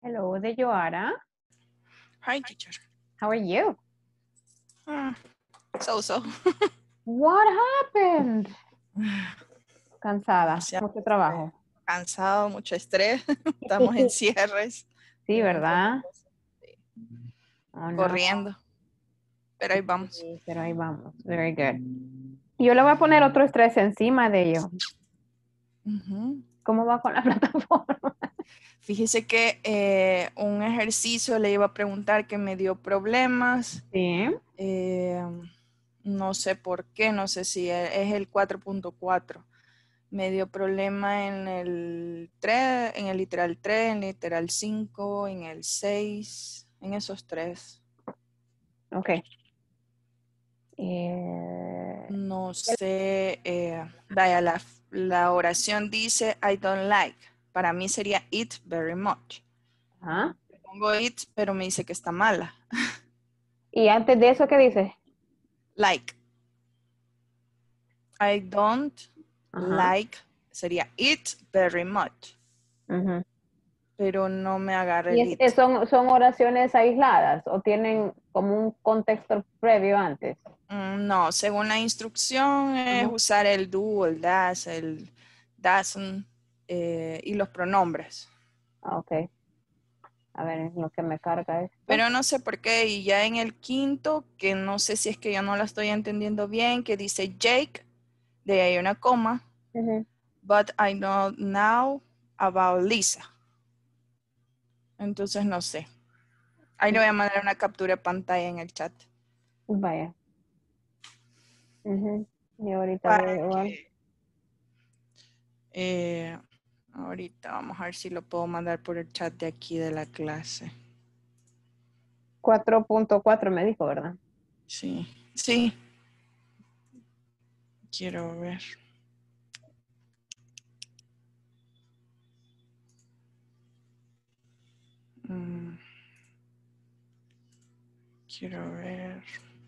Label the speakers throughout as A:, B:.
A: Hello, Deyoara.
B: Hi, teacher.
A: How are you?
B: So.
A: What happened? Cansada,
B: Demasiado
A: mucho trabajo.
B: cansado, mucho estrés. Estamos en cierres.
A: Sí,
B: Un montón de
A: ¿verdad?
B: cosas. Sí,
A: Oh, no.
B: corriendo. Pero ahí vamos.
A: Sí, pero ahí vamos. Very good. Yo le voy a poner otro estrés encima de ello.
B: Ujú.
A: ¿Cómo va con la plataforma?
B: Fíjese que un ejercicio le iba a preguntar que me dio problemas.
A: Sí.
B: No sé por qué, no sé si es el 4.4. Me dio problema en el 3, en el literal 3, en el literal 5, en el 6, en esos 3.
A: Ok.
B: No sé, vaya, la oración dice I don't like. Para mí sería it very much.
A: Ajá.
B: Pongo it, pero me dice que está mala.
A: ¿Y antes de eso qué dice?
B: Like. I don't
A: Ajá.
B: like sería it very much.
A: Ujú.
B: Pero no me agarra
A: ¿Y
B: el it.
A: son oraciones aisladas o tienen como un contexto previo antes?
B: No, según la instrucción es
A: Ajá.
B: usar el do, el das, el doesn't y los pronombres.
A: Ah, ok. A ver, es lo que me carga esto.
B: Pero no sé por qué, y ya en el quinto, que no sé si es que yo no la estoy entendiendo bien, que dice Jake, de ahí hay una coma,
A: Ujú.
B: but I know now about Lisa. Entonces no sé. Ahí le voy a mandar una captura de pantalla en el chat.
A: Vaya. Ujú. Y ahorita
B: Para
A: voy igual.
B: que eh, ahorita vamos a ver si lo puedo mandar por el chat de aquí de la clase.
A: 4.4 me dijo, ¿verdad?
B: Sí, sí. Quiero ver. Quiero ver.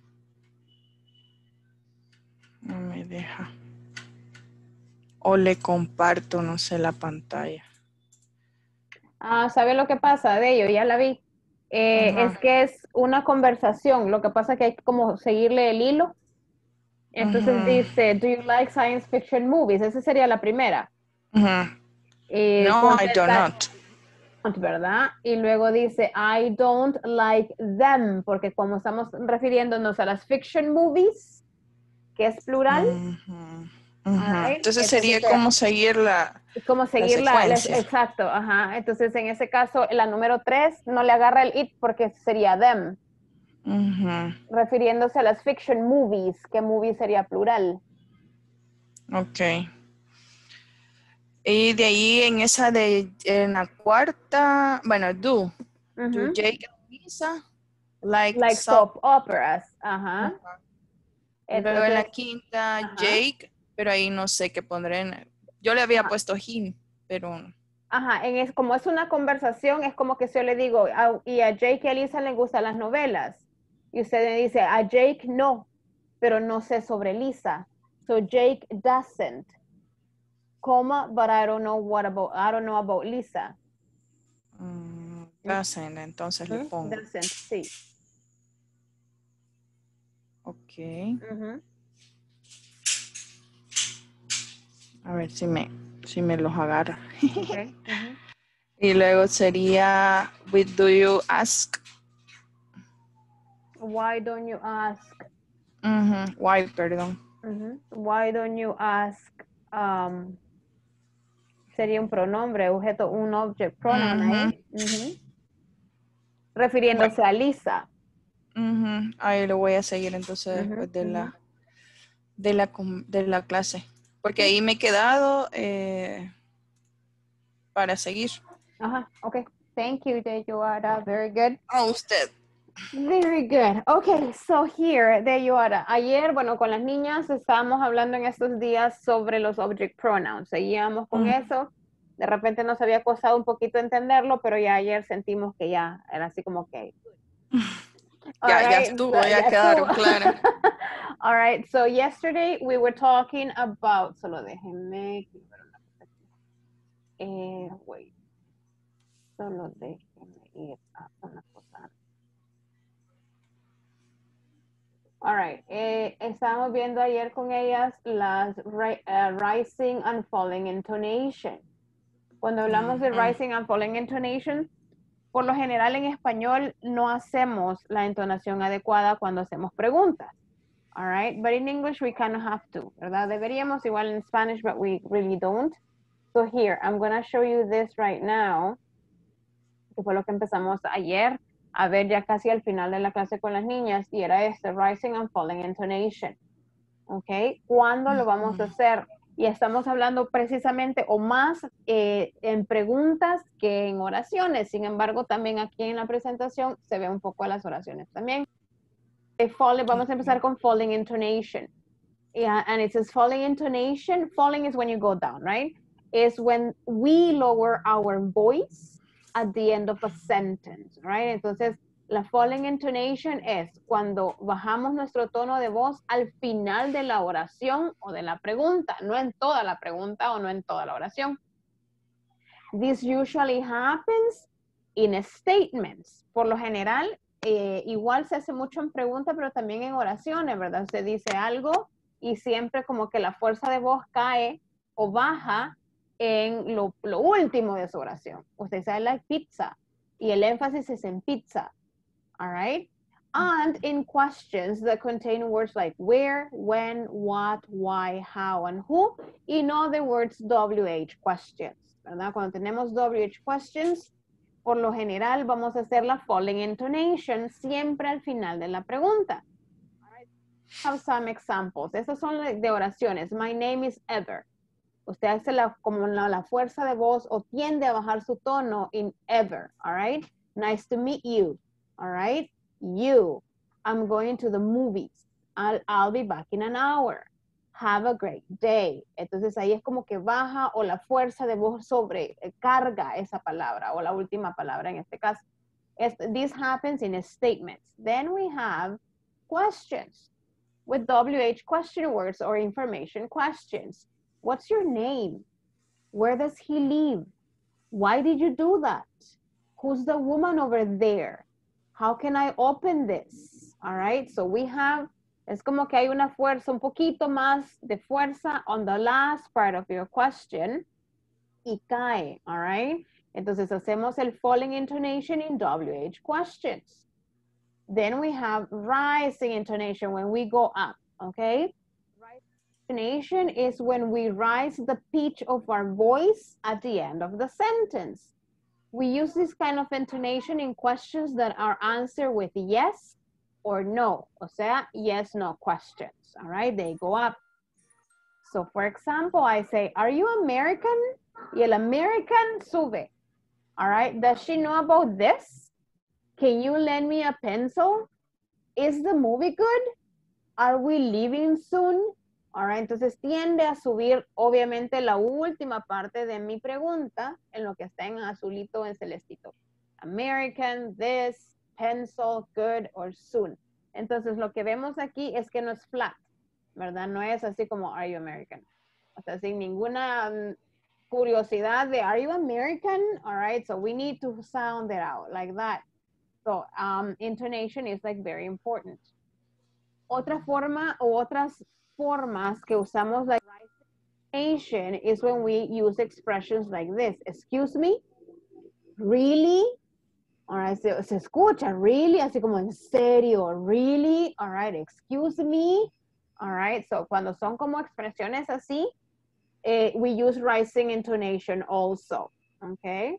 B: No me deja. O le comparto, no sé, la pantalla.
A: Ah, ¿sabe lo que pasa de ello? Ya la vi. Es
B: Ajá.
A: que es una conversación. Lo que pasa es que hay que como seguirle el hilo. Entonces
B: Ajá.
A: dice, ¿Do you like science fiction movies? Esa sería la primera.
B: Ajá. No, I do
A: Contestar,
B: not.
A: ¿verdad? Y luego dice, I don't like them, porque como estamos refiriéndonos a las fiction movies, que es plural,
B: Ajá.
A: all
B: Ajá.
A: right?
B: Entonces
A: Entonces,
B: sería como seguir
A: es como
B: la
A: seguir
B: secuencia.
A: exacto, ajá. Entonces, en ese caso, la número 3 no le agarra el it porque sería them,
B: Ajá.
A: refiriéndose a las fiction movies, que movie sería plural.
B: Ok. Y de ahí en esa en la cuarta, bueno, do
A: Ujú.
B: Jake and Lisa like
A: Like
B: soap.
A: soap operas, ajá.
B: Ajá. Luego en la
A: Entonces,
B: quinta,
A: ajá,
B: Jake, pero ahí no sé qué pondré. Yo le había
A: ajá.
B: puesto him, pero
A: Ajá, como es una conversación, es como que yo le digo, y a Jake y a Lisa les gustan las novelas. Y usted me dice, a Jake no, pero no sé sobre Lisa. So Jake doesn't, comma, but I don't know about Lisa.
B: doesn't, entonces le
A: Ujú,
B: pongo.
A: doesn't, sí.
B: Ok.
A: Ujú.
B: A ver si me los agarra.
A: Okay. Ujú.
B: Y luego sería, with do you ask?
A: Why don't you ask?
B: Why, perdón.
A: Why don't you ask? Sería un pronombre, objeto, un object pronoun ahí.
B: Ujú. Bueno,
A: Refiriéndose a Lisa.
B: ahí lo voy a seguir entonces
A: Ujú,
B: después de
A: ujú.
B: de la clase. Porque ahí me he quedado para seguir.
A: Ajá, okay. Thank you, Deyuara. Very good.
B: A usted.
A: Very good. Okay, so here, Deyuara. Ayer, bueno, con las niñas estábamos hablando en estos días sobre los object pronouns. Seguíamos con eso. De repente nos había costado un poquito entenderlo, pero ya ayer sentimos que ya era así como que. All
B: Ya
A: right, so,
B: estuvo, ya
A: ya estuvo.
B: quedaron claras.
A: All right, so yesterday we were talking about, solo déjenme, wait, solo déjenme. ir a una cosa. All right. Estábamos viendo ayer con ellas las rising and falling intonation. Cuando hablamos de rising and falling intonation, por lo general en español no hacemos la entonación adecuada cuando hacemos preguntas. All right, but in English we kind of have to, ¿verdad? Deberíamos igual en Spanish, but we really don't. So here, I'm going to show you this right now, que fue lo que empezamos ayer a ver ya casi al final de la clase con las niñas, y era este, rising and falling intonation. ¿Ok? ¿Cuándo lo vamos a hacer? Y estamos hablando precisamente o más en preguntas que en oraciones. Sin embargo, también aquí en la presentación se ve un poco las oraciones también. Vamos a empezar con falling intonation. Yeah, and it says falling intonation. Falling is when you go down, right? Is when we lower our voice at the end of a sentence, right? Entonces, la falling intonation es cuando bajamos nuestro tono de voz al final de la oración o de la pregunta, no en toda la pregunta o no en toda la oración. This usually happens in statements. Por lo general, igual se hace mucho en pregunta, pero también en oraciones, ¿verdad? Usted dice algo y siempre como que la fuerza de voz cae o baja en lo último de su oración. Usted sabe like pizza y el énfasis es en pizza. All right? And in questions that contain words like where, when, what, why, how, and who. In other words, WH questions, ¿verdad? Cuando tenemos WH questions, por lo general vamos a hacer la falling intonation siempre al final de la pregunta. All right. Have some examples. Esas son de oraciones. My name is Ever. Usted hace como la fuerza de voz o tiende a bajar su tono in Ever. All right? Nice to meet you. All right? You. I'm going to the movies. I'll be back in an hour. Have a great day. Entonces ahí es como que baja o la fuerza de voz carga esa palabra o la última palabra en este caso. This happens in statements. Then we have questions with WH question words or information questions. What's your name? Where does he live? Why did you do that? Who's the woman over there? How can I open this? All right, so we have, es como que hay una fuerza, un poquito más de fuerza on the last part of your question y cae, all right? Entonces hacemos el falling intonation in WH questions. Then we have rising intonation when we go up, okay? Intonation is when we rise the pitch of our voice at the end of the sentence. We use this kind of intonation in questions that are answered with yes or no. O sea, yes, no questions. All right, they go up. So for example, I say, are you American? Y el American sube. All right, does she know about this? Can you lend me a pencil? Is the movie good? Are we leaving soon? All right, entonces tiende a subir obviamente la última parte de mi pregunta en lo que está en azulito, en celestito. American, this, pencil, good, or soon. Entonces lo que vemos aquí es que no es flat, ¿verdad? No es así como, are you American? O sea, sin ninguna curiosidad de, are you American? All right, so we need to sound it out like that. So intonation is like very important. Otra forma o otras formas que usamos like intonation is when we use expressions like this. Excuse me, really, all right, se escucha really, así como en serio, really, all right, excuse me, all right, so cuando son como expresiones así, we use rising intonation also, okay.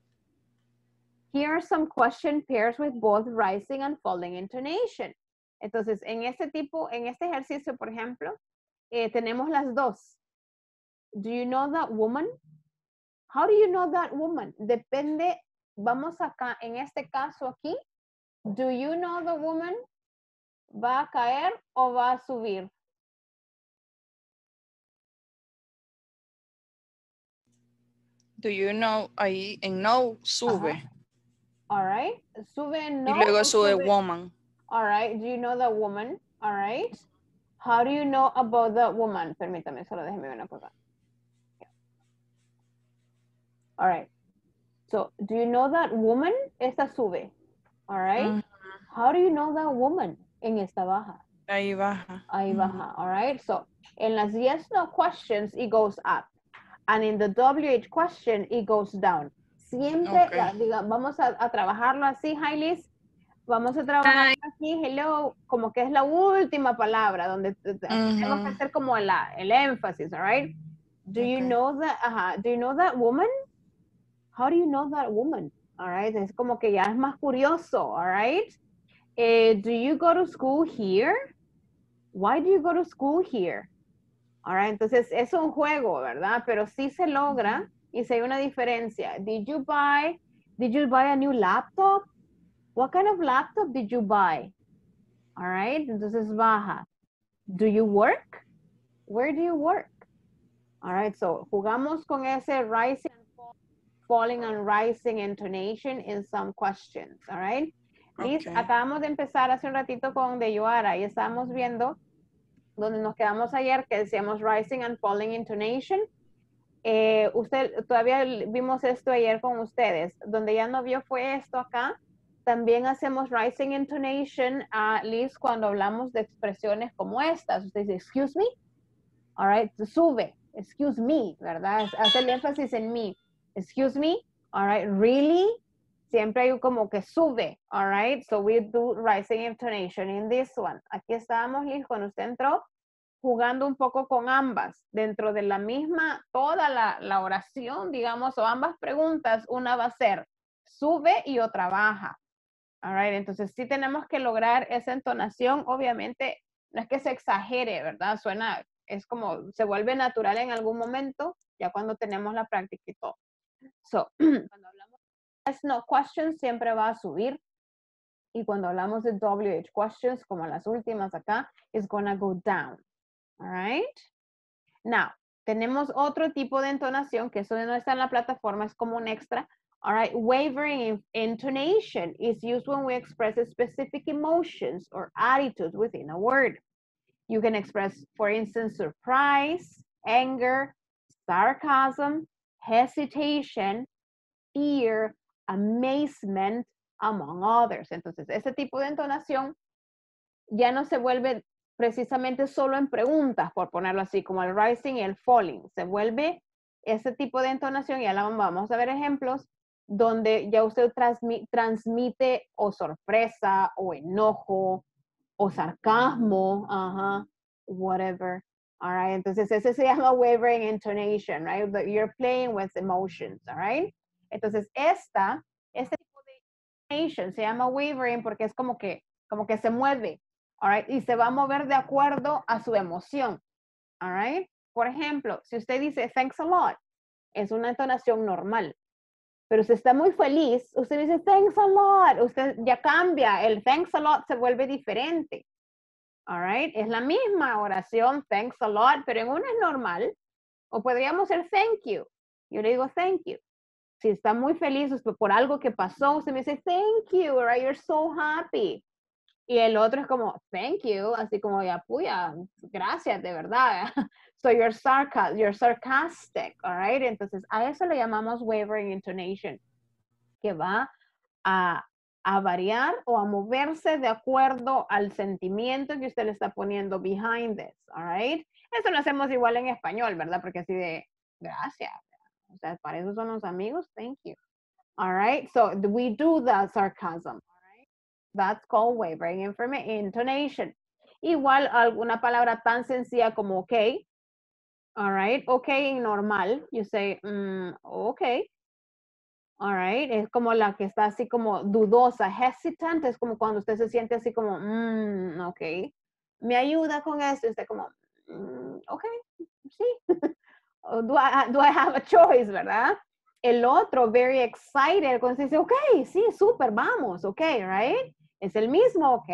A: Here are some question pairs with both rising and falling intonation. Entonces, en este ejercicio, por ejemplo, tenemos las dos. Do you know that woman? How do you know that woman? Depende, vamos acá, en este caso aquí, do you know the woman? ¿Va a caer o va a subir?
B: Do you know, ahí en no sube.
A: Ajá. All right, sube en no.
B: Y luego sube woman.
A: All right, do you know the woman? All right. How do you know about the woman? Permítame, solo déjeme ver una cosa. All right. So, do you know that woman? Esta sube. All right.
B: Ujú.
A: How do you know that woman? En esta baja.
B: Ahí baja.
A: Ahí
B: Ujú.
A: baja. All right. So, en las yes, no questions, it goes up. And in the WH question, it goes down. Siempre,
B: Okay.
A: vamos a trabajarlo así, Hailis. Vamos a trabajar aquí, hello, como que es la última palabra, donde tenemos que hacer como el énfasis, all right? Do you know that woman? How do you know that woman? All right, es como que ya es más curioso, all right? Do you go to school here? Why do you go to school here? All right, entonces es un juego, ¿verdad? Pero sí se logra y si hay una diferencia. Did you buy a new laptop? What kind of laptop did you buy? All right, entonces baja. Do you work? Where do you work? All right, so jugamos con ese rising, falling and rising intonation in some questions, all right? Liz,
B: Okay.
A: acabamos de empezar hace un ratito con De Yoara y estábamos viendo donde nos quedamos ayer que decíamos rising and falling intonation. Usted, todavía vimos esto ayer con ustedes. Donde ya no vio fue esto acá. También hacemos rising intonation, Liz, cuando hablamos de expresiones como estas. Usted dice, excuse me. All right, sube. Excuse me, ¿verdad? Hace el énfasis en mí. Excuse me. All right, really? Siempre hay como que sube. All right, so we do rising intonation in this one. Aquí estábamos, Liz, cuando usted entró, jugando un poco con ambas, dentro de la misma, toda la oración, digamos, o ambas preguntas, una va a ser sube y otra baja. All right, entonces sí tenemos que lograr esa entonación, obviamente, no es que se exagere, ¿verdad? Suena, es como, se vuelve natural en algún momento, ya cuando tenemos la práctica y todo. So, cuando hablamos de yes, no questions, siempre va a subir. Y cuando hablamos de WH questions, como las últimas acá, it's gonna go down. All right. Now, tenemos otro tipo de entonación que eso no está en la plataforma, es como un extra. All right, wavering intonation is used when we express specific emotions or attitudes within a word. You can express, for instance, surprise, anger, sarcasm, hesitation, fear, amazement, among others. Entonces, ese tipo de entonación ya no se vuelve precisamente solo en preguntas, por ponerlo así, como el rising y el falling. Se vuelve ese tipo de entonación, y ahora vamos a ver ejemplos donde ya usted transmite o sorpresa, o enojo, o sarcasmo, whatever. All right, entonces ese se llama wavering intonation, right? But you're playing with emotions, all right? Entonces este tipo de intonation se llama wavering porque es como que se mueve. All right, y se va a mover de acuerdo a su emoción. All right. Por ejemplo, si usted dice thanks a lot, es una entonación normal. Pero si está muy feliz, usted dice thanks a lot, usted ya cambia, el thanks a lot se vuelve diferente. All right, es la misma oración, thanks a lot, pero en una es normal, o podríamos ser thank you. Yo le digo thank you. Si está muy feliz por algo que pasó, usted me dice thank you, right? You're so happy. Y el otro es como, thank you, así como, ya, puya, gracias, de verdad. So you're sarcastic, all right? Entonces, a eso le llamamos wavering intonation, que va a variar o a moverse de acuerdo al sentimiento que usted le está poniendo behind this, all right? Eso lo hacemos igual en español, ¿verdad? Porque así de, gracias. O sea, para eso son los amigos, thank you. All right, so we do the sarcasm. That's called wavering intonation. Igual alguna palabra tan sencilla como okay. All right, okay en normal. You say, okay. All right, es como la que está así como dudosa, hesitant, es como cuando usted se siente así como, okay. Me ayuda con esto, usted como, okay, sí. do I have a choice, ¿verdad? El otro, very excited, cuando se dice, okay, sí, súper, vamos, okay, right? Es el mismo, ok.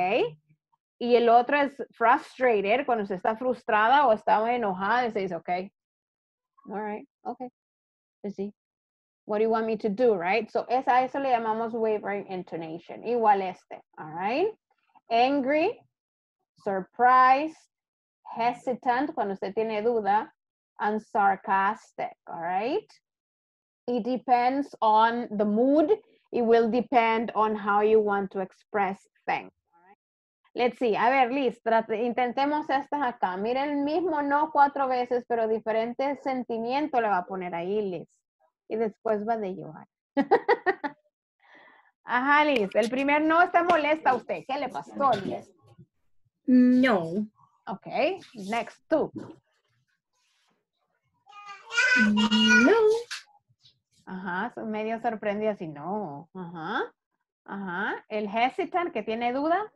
A: Y el otro es frustrated, cuando se está frustrada o está enojada y se dice, ok. All right, ok. Pues sí. What do you want me to do, right? So a eso le llamamos wavering intonation. Igual este, all right? Angry, surprised, hesitant, cuando usted tiene duda, and sarcastic, all right? It depends on the mood. It will depend on how you want to express things. Let's see. A ver, Liz, intentemos estas acá. Mira el mismo no 4 veces, pero diferente sentimiento le va a poner ahí, Liz. Y después va de llorar. Ajá, Liz. El primer no está molesta a usted. ¿Qué le pasó, Liz?
C: No.
A: Ok. Next, two.
C: No.
A: Ajá. Son medio sorprendido así. No. Ajá. Ajá. El hesitant que tiene duda.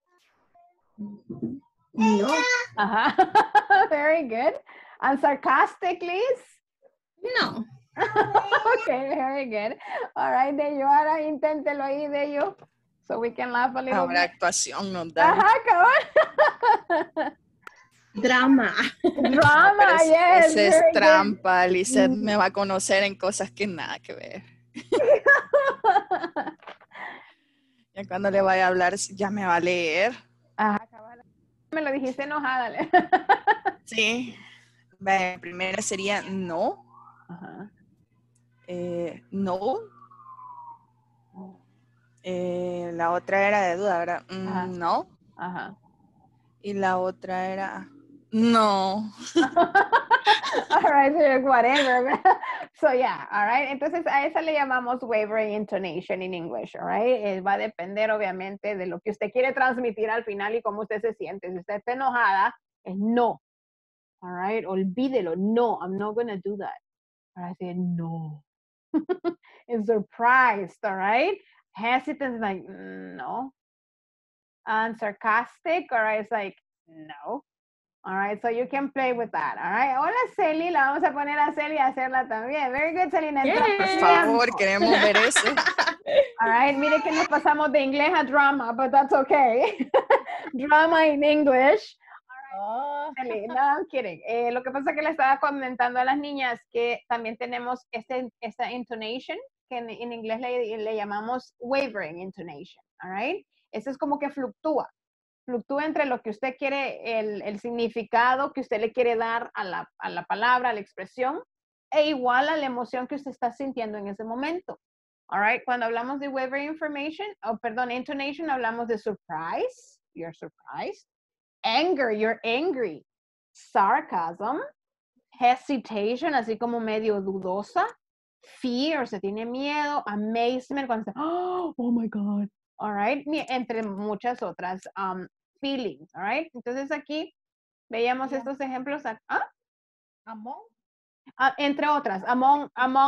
C: No.
A: Ajá. Very good. And sarcastic, Liz?
C: No.
A: Okay, very good. All right, de yo ahora inténtelo ahí de yo. So we can laugh a little
B: Ahora
A: bit.
B: actuación nos da.
A: Ajá, cabal.
C: Drama.
A: Drama,
B: Pero
A: yes.
B: esa es
A: very good.
B: trampa. Lizeth me va a conocer en cosas que nada que ver. Ya cuando le vaya a hablar, ya me va a leer.
A: Ajá, cabal. Me lo dijiste enojada.
B: Sí. La primera sería no.
A: Ajá.
B: No. La otra era de duda, ¿verdad?
A: Ajá.
B: No.
A: Ajá.
B: Y la otra era no.
A: All right, so whatever. So yeah, all right. Entonces a esa le llamamos wavering intonation in English, all right. Va a depender obviamente de lo que usted quiere transmitir al final y cómo usted se siente. Si usted está enojada, es no. All right, olvídelo. No, I'm not going to do that. All right, say no. And surprised, all right. Hesitant is like, no. And sarcastic, all right, it's like, no. All right, so you can play with that. All right. Hola, Celi. La vamos a poner a Celi a hacerla también. Very good, Celina.
B: Por favor, queremos ver eso.
A: All right. Mire que nos pasamos de inglés a drama, but that's okay. Drama in English. All right. Celi, no, I'm kidding. Lo que pasa es que le estaba comentando a las niñas que también tenemos esta intonation, que en inglés le llamamos wavering intonation. All right. Eso es como que fluctúa entre lo que usted quiere, el significado que usted le quiere dar a la palabra, a la expresión, e igual a la emoción que usted está sintiendo en ese momento. All right, cuando hablamos de wavering intonation, hablamos de surprise, you're surprised, anger, you're angry, sarcasm, hesitation, así como medio dudosa, fear, se tiene miedo, amazement, cuando está, oh my God. All right, entre muchas otras feelings, all right. Entonces aquí veíamos estos ejemplos.
D: Among.
A: Entre otras, among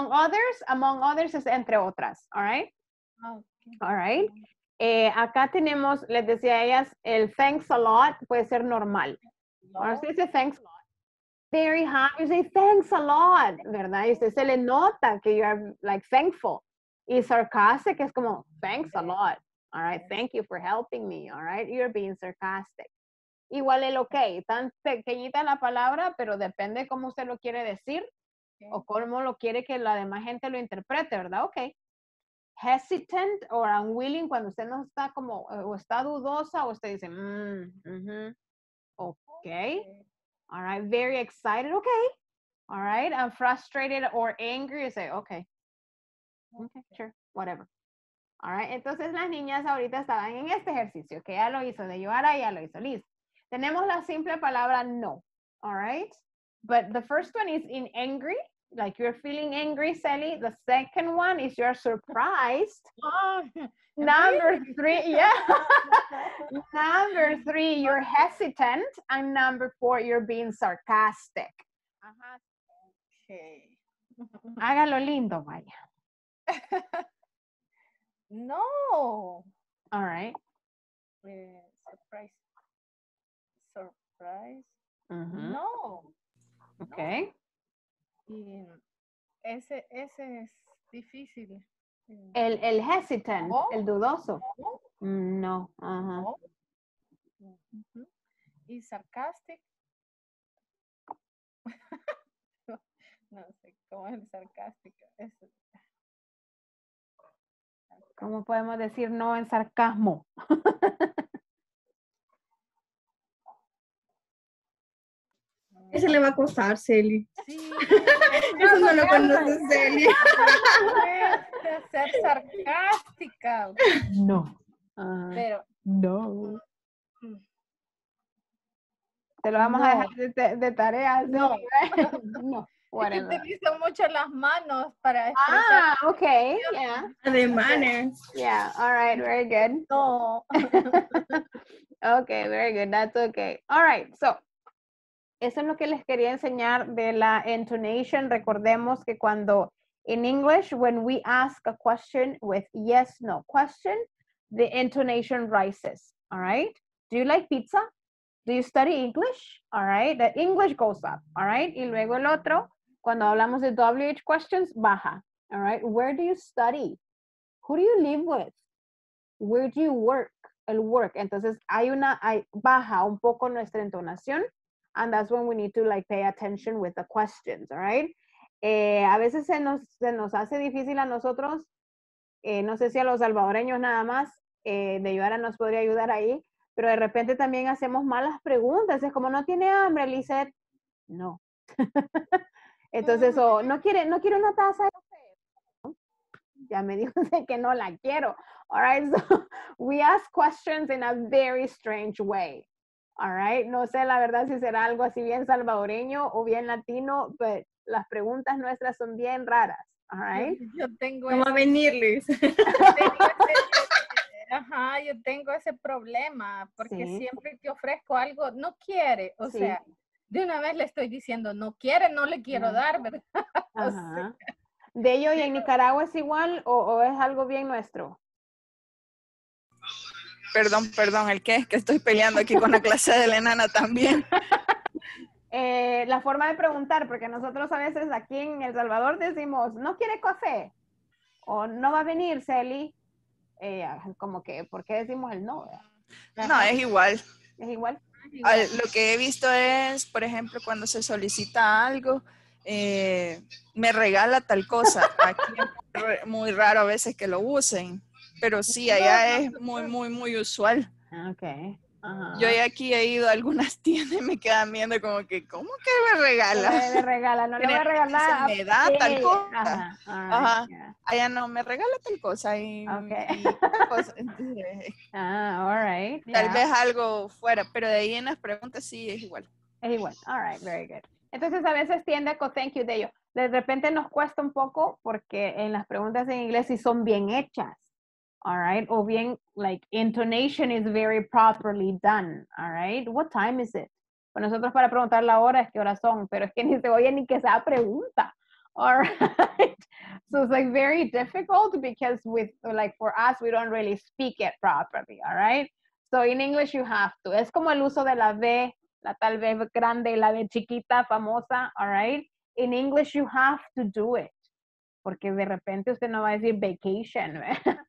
A: others es entre otras, all right.
D: Okay.
A: All right. Acá tenemos, les decía a ellas, el thanks a lot puede ser normal. Ahora usted dice thanks a lot. Very happy, you say thanks a lot, ¿verdad? Y usted se le nota que you are like thankful. Y sarcastic es como thanks a lot. All right, thank you for helping me. All right, you're being sarcastic. Igual el okay, tan pequeñita la palabra, pero depende cómo usted lo quiere decir o cómo lo quiere que la demás gente lo interprete, ¿verdad? Okay. Hesitant or unwilling, cuando usted no está como, o está dudosa, o usted dice, okay. All right, very excited, okay. All right, I'm frustrated or angry, you say, okay, sure, whatever. All right, entonces las niñas ahorita estaban en este ejercicio, que ya lo hizo de Yoara, ya lo hizo Liz. Tenemos la simple palabra no, all right? But the first one is in angry, like you're feeling angry, Sally. The second one is you're surprised. Number 3, yeah. Number 3, you're hesitant. And number 4, you're being sarcastic.
D: Okay.
A: Hágalo lindo, vaya.
D: No.
A: All right.
D: Surprise. Surprise.
A: Mm-hmm.
D: No.
A: Okay.
D: Y ese es difícil.
A: El hesitant,
D: No.
A: el dudoso.
D: No.
A: No. Ajá.
D: No. Y sarcastic. No sé cómo es el sarcástico.
A: ¿Cómo podemos decir no en sarcasmo?
C: Ese le va a costar, Celi.
D: Sí,
C: Eso no lo conoce Celia.
D: Puedes ser sarcástica,
A: No.
D: pero
A: No.
D: mm,
A: Te lo vamos a dejar de tarea.
D: No.
A: No.
D: es que
A: Whatever.
D: utilizo mucho las manos para expresar.
A: Okay. Yeah.
C: The manners.
A: Yeah. All right. Very good.
D: No.
A: Okay. Very good. That's okay. All right. So, eso es lo que les quería enseñar de la intonation. Recordemos que cuando in English, when we ask a question with yes, no question, the intonation rises. All right. Do you like pizza? Do you study English? All right. The English goes up. All right. Y luego el otro, cuando hablamos de WH questions, baja. All right. Where do you study? Who do you live with? Where do you work? El work. Entonces baja un poco nuestra entonación. And that's when we need to like pay attention with the questions, all right? A veces se nos hace difícil a nosotros, no sé si a los salvadoreños nada más, de Yoara nos podría ayudar ahí, pero de repente también hacemos malas preguntas, es como, ¿no tiene hambre, Lizeth? No. Entonces, o no quiere una taza de café. Ya me dijo que no la quiero. All right, so we ask questions in a very strange way. All right, no sé la verdad si será algo así bien salvadoreño o bien latino, pero las preguntas nuestras son bien raras. All right.
D: Yo tengo
C: ¿Cómo va a venir, Luis?
D: Ajá, yo tengo ese problema porque
A: Sí.
D: siempre que ofrezco algo no quiere, o
A: Sí.
D: sea, de una vez le estoy diciendo no quiere, no le quiero
A: No.
D: dar, ¿verdad? O sea,
A: Ajá. ¿De ello y en Nicaragua es igual o es algo bien nuestro?
B: Perdón, ¿el qué? Es que estoy peleando aquí con la clase de la enana también.
A: La forma de preguntar, porque nosotros a veces aquí en El Salvador decimos, ¿no quiere café? O no va a venir, Celi. Como que, ¿por qué decimos el no?
B: No, es igual.
A: ¿Es igual?
B: Lo que he visto es, por ejemplo, cuando se solicita algo, me regala tal cosa. Aquí es muy raro a veces que lo usen, pero sí, allá es muy usual.
A: Ok. Ajá.
B: Yo aquí he ido a algunas tiendas y me quedan viendo como que, ¿cómo que me regala?
A: Le regala, no le voy a regalar.
B: Me da tal cosa.
A: Ajá.
B: Ajá.
A: Yeah.
B: Allá no, me regala tal cosa y,
A: Okay.
B: y tal cosa. Entonces,
A: All right.
B: tal vez algo fuera, pero de ahí en las preguntas sí es igual.
A: Es igual. All right, very good. Entonces a veces tiende con thank you de ello. De repente nos cuesta un poco porque en las preguntas en inglés sí son bien hechas. All right. O bien, like, intonation is very properly done. All right. What time is it? Pues nosotros para preguntar la hora es qué horas son, pero es que ni se oye ni que sea pregunta. All right. So it's like very difficult because for us, we don't really speak it properly. All right. So in English you have to. Es como el uso de la V, la tal vez grande y la V chiquita, famosa. All right. In English you have to do it. Porque de repente usted no va a decir vacation.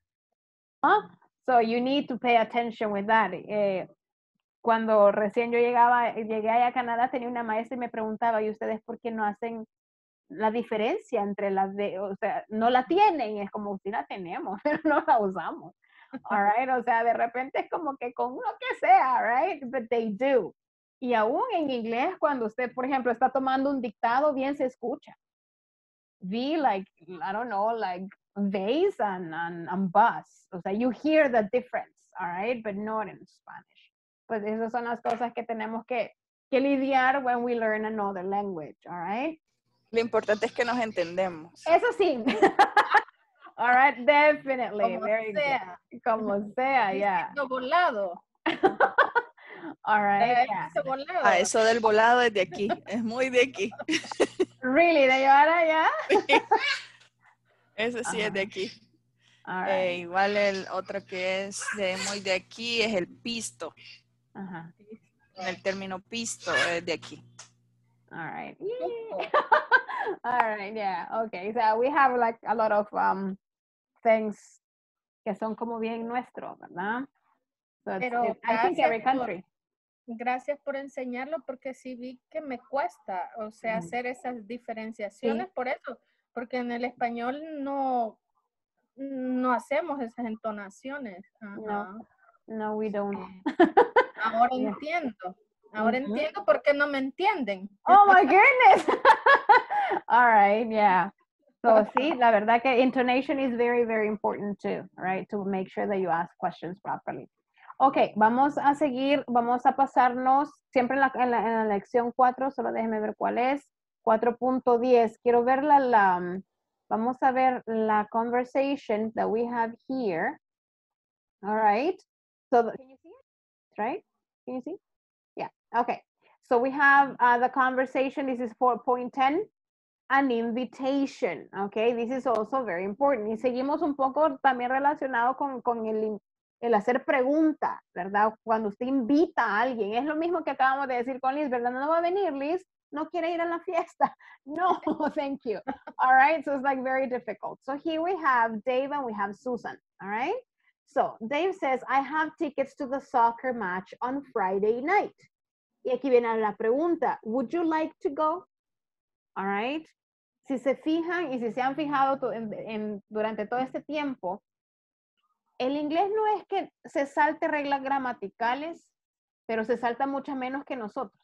A: So you need to pay attention with that. Cuando recién llegué allá a Canadá, tenía una maestra y me preguntaba, ¿y ustedes por qué no hacen la diferencia entre las de, o sea, no la tienen? Es como, si la tenemos, pero no la usamos. All right, o sea, de repente es como que con lo que sea, right? But they do. Y aún en inglés, cuando usted, por ejemplo, está tomando un dictado, bien se escucha. Be like, I don't know, like vase and bus. O sea, you hear the difference, all right, but not in Spanish. Pues esas son las cosas que tenemos que lidiar when we learn another language, all right?
B: Lo importante es que nos entendemos.
A: Eso sí. All right, definitely.
D: Como
A: Very
D: sea.
A: good. Como sea, yeah.
D: Diciendo volado.
A: All right, yeah.
D: Eso volado.
B: Eso del volado es de aquí, es muy de aquí.
A: Really, de Yoara, ya?
B: Eso sí es de aquí.
A: All right.
B: Igual el otro que es muy de aquí es el pisto.
A: Ajá.
B: El término pisto es de aquí.
A: All right. All right, yeah. Okay, so we have like a lot of things que son como bien nuestros, ¿verdad? So
D: Pero
A: I think every country.
D: Gracias por enseñarlo porque sí vi que me cuesta, o sea, hacer esas diferenciaciones por eso, porque en el español no hacemos esas entonaciones. Ajá.
A: No, we don't.
D: Ahora entiendo. Ahora entiendo por qué no me entienden.
A: Oh my goodness. All right, yeah. So, sí, la verdad que intonation is very, very important too, right? To make sure that you ask questions properly. Ok, vamos a seguir, vamos a pasarnos siempre en la lección 4, solo déjenme ver cuál es. 4.10. Quiero ver vamos a ver la conversation that we have here. All right. So, can you see it? Right? Can you see? Yeah. Okay. So we have the conversation. This is 4.10. An invitation. Okay. This is also very important. Y seguimos un poco también relacionado con el hacer pregunta, ¿verdad? Cuando usted invita a alguien. Es lo mismo que acabamos de decir con Liz, ¿verdad? No va a venir, Liz. No quiere ir a la fiesta. No, thank you. All right. So it's like very difficult. So here we have Dave and we have Susan. All right. So Dave says, I have tickets to the soccer match on Friday night. Y aquí viene la pregunta, would you like to go? All right. Si se fijan y si se han fijado durante todo este tiempo, el inglés no es que se salte reglas gramaticales, pero se salta mucho menos que nosotros.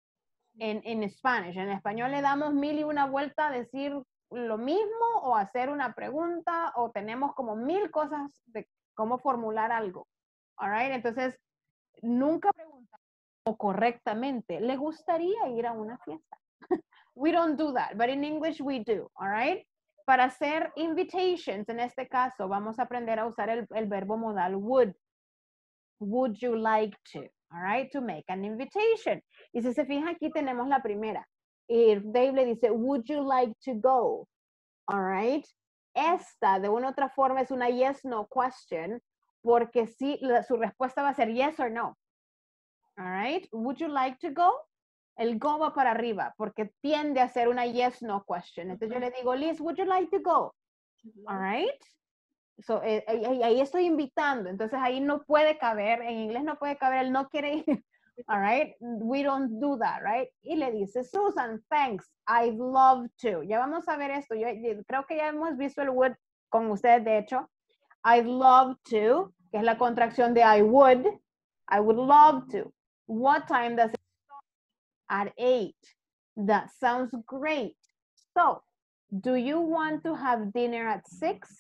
A: En español le damos mil y una vuelta a decir lo mismo o hacer una pregunta o tenemos como mil cosas de cómo formular algo. All right. Entonces, nunca preguntamos correctamente, ¿le gustaría ir a una fiesta? We don't do that, but in English we do, all right? Para hacer invitations, en este caso, vamos a aprender a usar el verbo modal would. Would you like to, all right? To make an invitation. Y si se fijan, aquí tenemos la primera. Y Dave le dice, would you like to go? All right? Esta, de una u otra forma, es una yes, no question, porque sí, su respuesta va a ser yes or no. All right? Would you like to go? El go va para arriba porque tiende a ser una yes, no question. Entonces yo le digo, Liz, would you like to go? All right. So, ahí estoy invitando. Entonces ahí no puede caber, en inglés no puede caber el no quiere ir. All right. We don't do that, right? Y le dice, Susan, thanks. I'd love to. Ya vamos a ver esto. Yo creo que ya hemos visto el would con ustedes, de hecho. I'd love to, que es la contracción de I would. I would love to. What time does it start? At 8. That sounds great. So, do you want to have dinner at 6?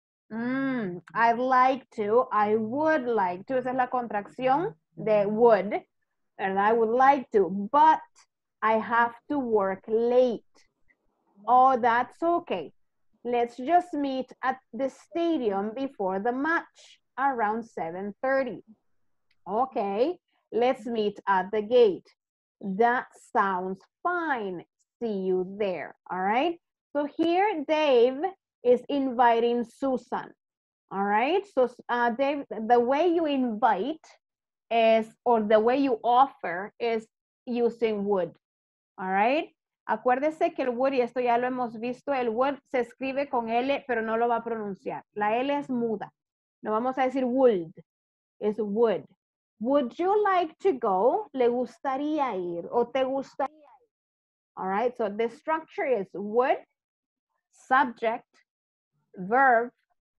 A: I'd like to. I would like to. Esa es la contracción de would. And I would like to. But I have to work late. Oh, that's okay. Let's just meet at the stadium before the match around 7:30. Okay. Let's meet at the gate. That sounds fine. See you there. All right. So here Dave is inviting Susan. All right. So Dave, the way you invite is, or the way you offer is using would. All right. Acuérdese que el would, y esto ya lo hemos visto, el would se escribe con L, pero no lo va a pronunciar. La L es muda. No vamos a decir would, es would. Would you like to go? ¿Le gustaría ir? ¿O te gustaría ir? All right, so the structure is would, subject, verb,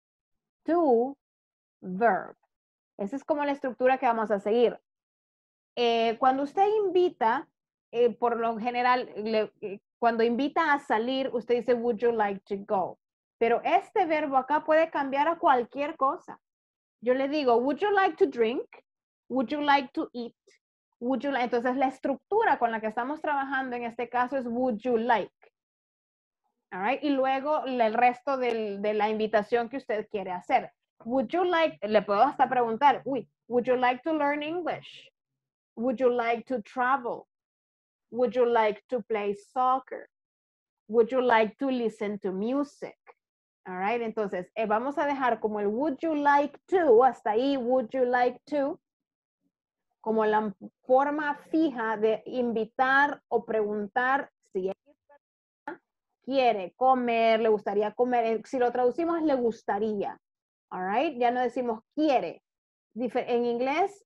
A: to, verb. Esa es como la estructura que vamos a seguir. Cuando usted invita, por lo general, cuando invita a salir, usted dice, would you like to go? Pero este verbo acá puede cambiar a cualquier cosa. Yo le digo, would you like to drink? Would you like to eat? Would you like? Entonces, la estructura con la que estamos trabajando en este caso es would you like. All right? Y luego el resto de la invitación que usted quiere hacer. Would you like, le puedo hasta preguntar, would you like to learn English? Would you like to travel? Would you like to play soccer? Would you like to listen to music? All right? Entonces, vamos a dejar como el would you like to, hasta ahí, would you like to, como la forma fija de invitar o preguntar si quiere comer, le gustaría comer. Si lo traducimos, le gustaría. All right? Ya no decimos quiere. En inglés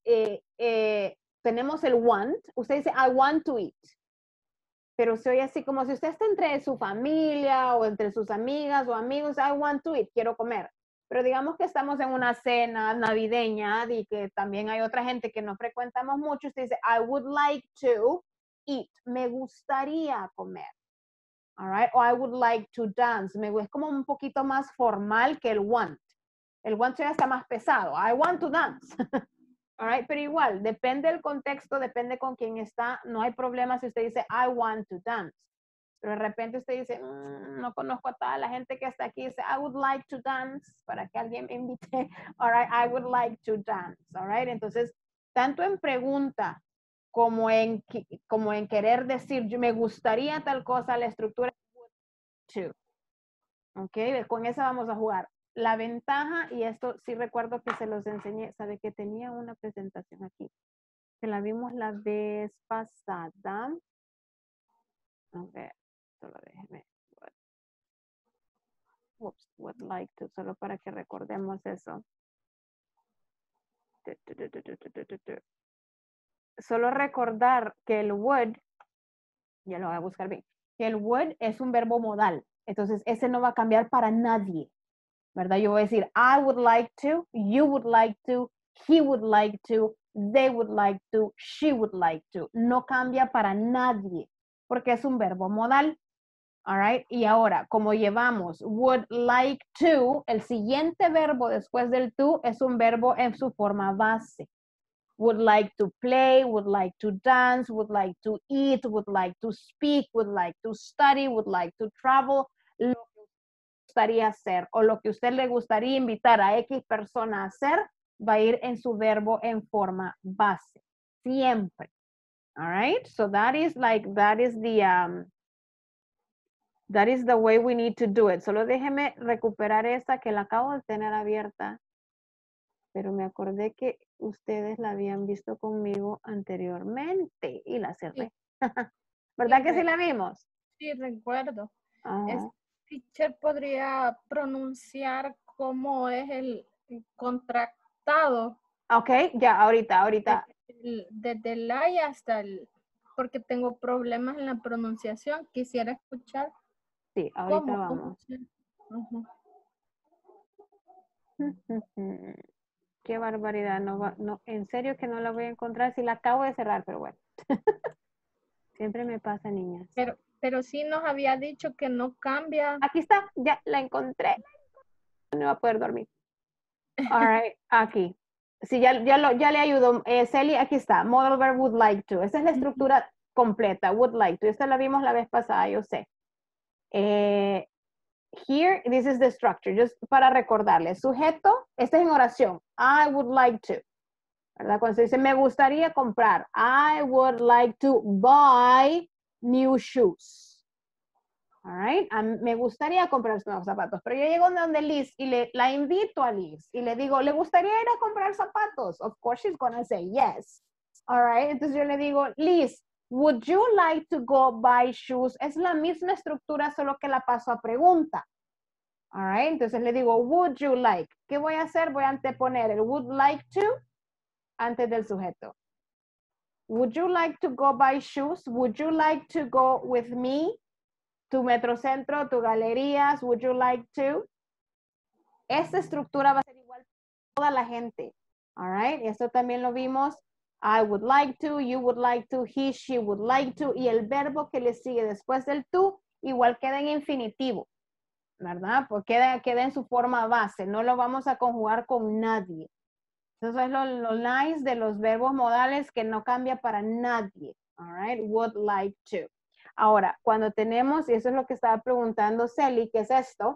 A: tenemos el want. Usted dice, I want to eat. Pero se oye así como si usted está entre su familia o entre sus amigas o amigos, I want to eat, quiero comer. Pero digamos que estamos en una cena navideña y que también hay otra gente que no frecuentamos mucho. Usted dice, I would like to eat. Me gustaría comer. All right, o I would like to dance. Es como un poquito más formal que el want. El want ya está más pesado. I want to dance. All right, pero igual, depende del contexto, depende con quién está. No hay problema si usted dice I want to dance. Pero de repente usted dice, no conozco a toda la gente que está aquí. Dice, I would like to dance, para que alguien me invite. All right, I would like to dance. All right, entonces, tanto en pregunta como en querer decir, me gustaría tal cosa, la estructura to. Ok, con esa vamos a jugar. La ventaja, y esto sí recuerdo que se los enseñé, sabe que tenía una presentación aquí, que la vimos la vez pasada. A ver, solo déjeme. Would like to, solo para que recordemos eso. Solo recordar que el would, ya lo voy a buscar bien, que el would es un verbo modal. Entonces, ese no va a cambiar para nadie, ¿verdad? Yo voy a decir, I would like to, you would like to, he would like to, they would like to, she would like to. No cambia para nadie, porque es un verbo modal. All right, y ahora, como llevamos would like to, el siguiente verbo después del to es un verbo en su forma base. Would like to play, would like to dance, would like to eat, would like to speak, would like to study, would like to travel. Lo que gustaría hacer o lo que usted le gustaría invitar a X persona a hacer va a ir en su verbo en forma base. Siempre. All right, so that is the way we need to do it. Solo déjeme recuperar esta que la acabo de tener abierta, pero me acordé que ustedes la habían visto conmigo anteriormente y la cerré. Sí. ¿Verdad sí, que sí la vimos?
D: Sí, recuerdo. Teacher podría pronunciar cómo es el contractado.
A: Ok, ya, ahorita.
D: Desde el I hasta el, porque tengo problemas en la pronunciación. Quisiera escuchar.
A: Sí, ahorita vamos. Qué barbaridad, no, en serio que no la voy a encontrar, si la acabo de cerrar, pero bueno. Siempre me pasa, niñas.
D: Pero sí nos había dicho que no cambia.
A: Aquí está, ya la encontré. No va a poder dormir. All right, aquí. Sí, ya le ayudo. Celi, aquí está. Modal verb would like to. Esa es la estructura completa. Would like to. Esta la vimos la vez pasada, yo sé. Here, this is the structure. Just para recordarle. Sujeto, este es en oración. I would like to. ¿Verdad? Cuando se dice, me gustaría comprar. I would like to buy new shoes. All right. Me gustaría comprar nuevos zapatos, pero yo llego donde Liz y la invito a Liz y le digo, ¿le gustaría ir a comprar zapatos? Of course she's gonna say yes. All right. Entonces yo le digo, Liz, would you like to go buy shoes? Es la misma estructura, solo que la paso a pregunta. All right. Entonces le digo, would you like? ¿Qué voy a hacer? Voy a anteponer el would like to antes del sujeto. Would you like to go buy shoes? Would you like to go with me? Tu Metrocentro, tu galerías, would you like to? Esta estructura va a ser igual para toda la gente. All right, esto también lo vimos. I would like to, you would like to, he, she would like to. Y el verbo que le sigue después del to, igual queda en infinitivo. ¿Verdad? Pues queda en su forma base. No lo vamos a conjugar con nadie. Eso es lo nice de los verbos modales que no cambia para nadie. All right, would like to. Ahora, cuando tenemos, y eso es lo que estaba preguntando Celi, ¿qué es esto?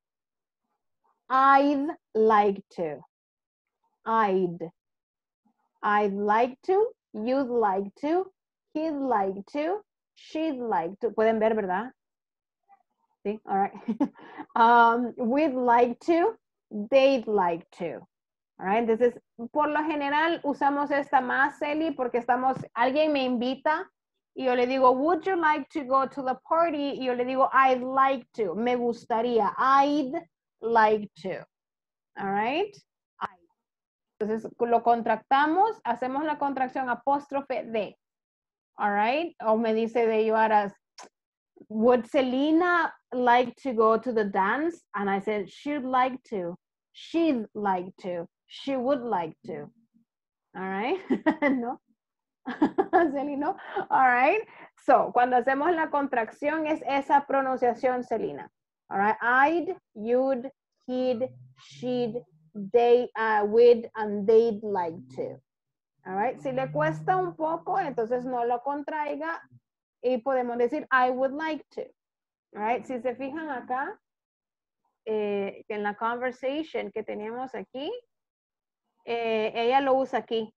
A: I'd like to. I'd like to, you'd like to, he'd like to, she'd like to. Pueden ver, ¿verdad? Sí, all right. We'd like to, they'd like to. All right, entonces, por lo general usamos esta más, Celi, porque alguien me invita y yo le digo, would you like to go to the party? Y yo le digo, I'd like to. Me gustaría. I'd like to. All right. Entonces, lo contractamos, hacemos la contracción apóstrofe de. All right. O me dice de Yoaras, would Selena like to go to the dance? And I said, she'd like to. She'd like to. She would like to. All right. No. Celino. All right. So, cuando hacemos la contracción es esa pronunciación, Celina. All right. I'd, you'd, he'd, she'd, they, would, and they'd like to. All right. Si le cuesta un poco, entonces no lo contraiga y podemos decir I would like to. All right. Si se fijan acá, en la conversation que teníamos aquí, ella lo usa aquí.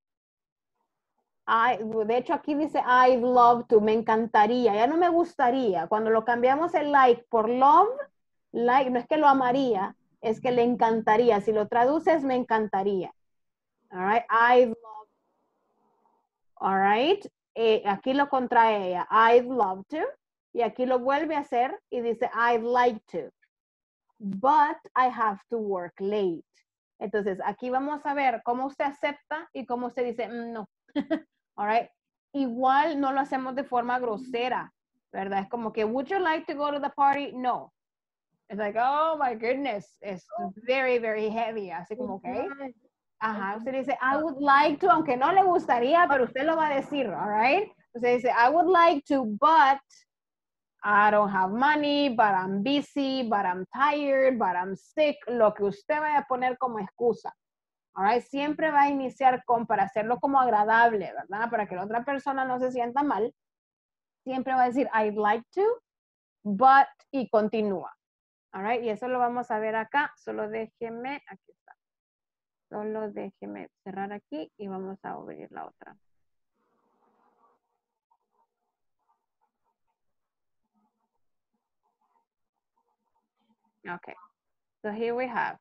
A: De hecho, aquí dice I'd love to, me encantaría. Ya no me gustaría. Cuando lo cambiamos el like por love, like no es que lo amaría, es que le encantaría. Si lo traduces, me encantaría. All right, I'd love. All right, aquí lo contrae ella. I'd love to. Y aquí lo vuelve a hacer y dice I'd like to. But I have to work late. Entonces, aquí vamos a ver cómo usted acepta y cómo usted dice no. All right. Igual no lo hacemos de forma grosera, ¿verdad? Es como que, would you like to go to the party? No. It's like, oh my goodness, it's very, very heavy. Así como, okay. Ajá, usted dice, I would like to, aunque no le gustaría, pero usted lo va a decir, all right? Usted dice, I would like to, but I don't have money, but I'm busy, but I'm tired, but I'm sick. Lo que usted vaya a poner como excusa. All right, siempre va a iniciar con, para hacerlo como agradable, ¿verdad? Para que la otra persona no se sienta mal. Siempre va a decir, I'd like to, but, y continúa. All right, y eso lo vamos a ver acá. Solo déjeme, aquí está. Solo déjeme cerrar aquí y vamos a abrir la otra. Okay, so here we have.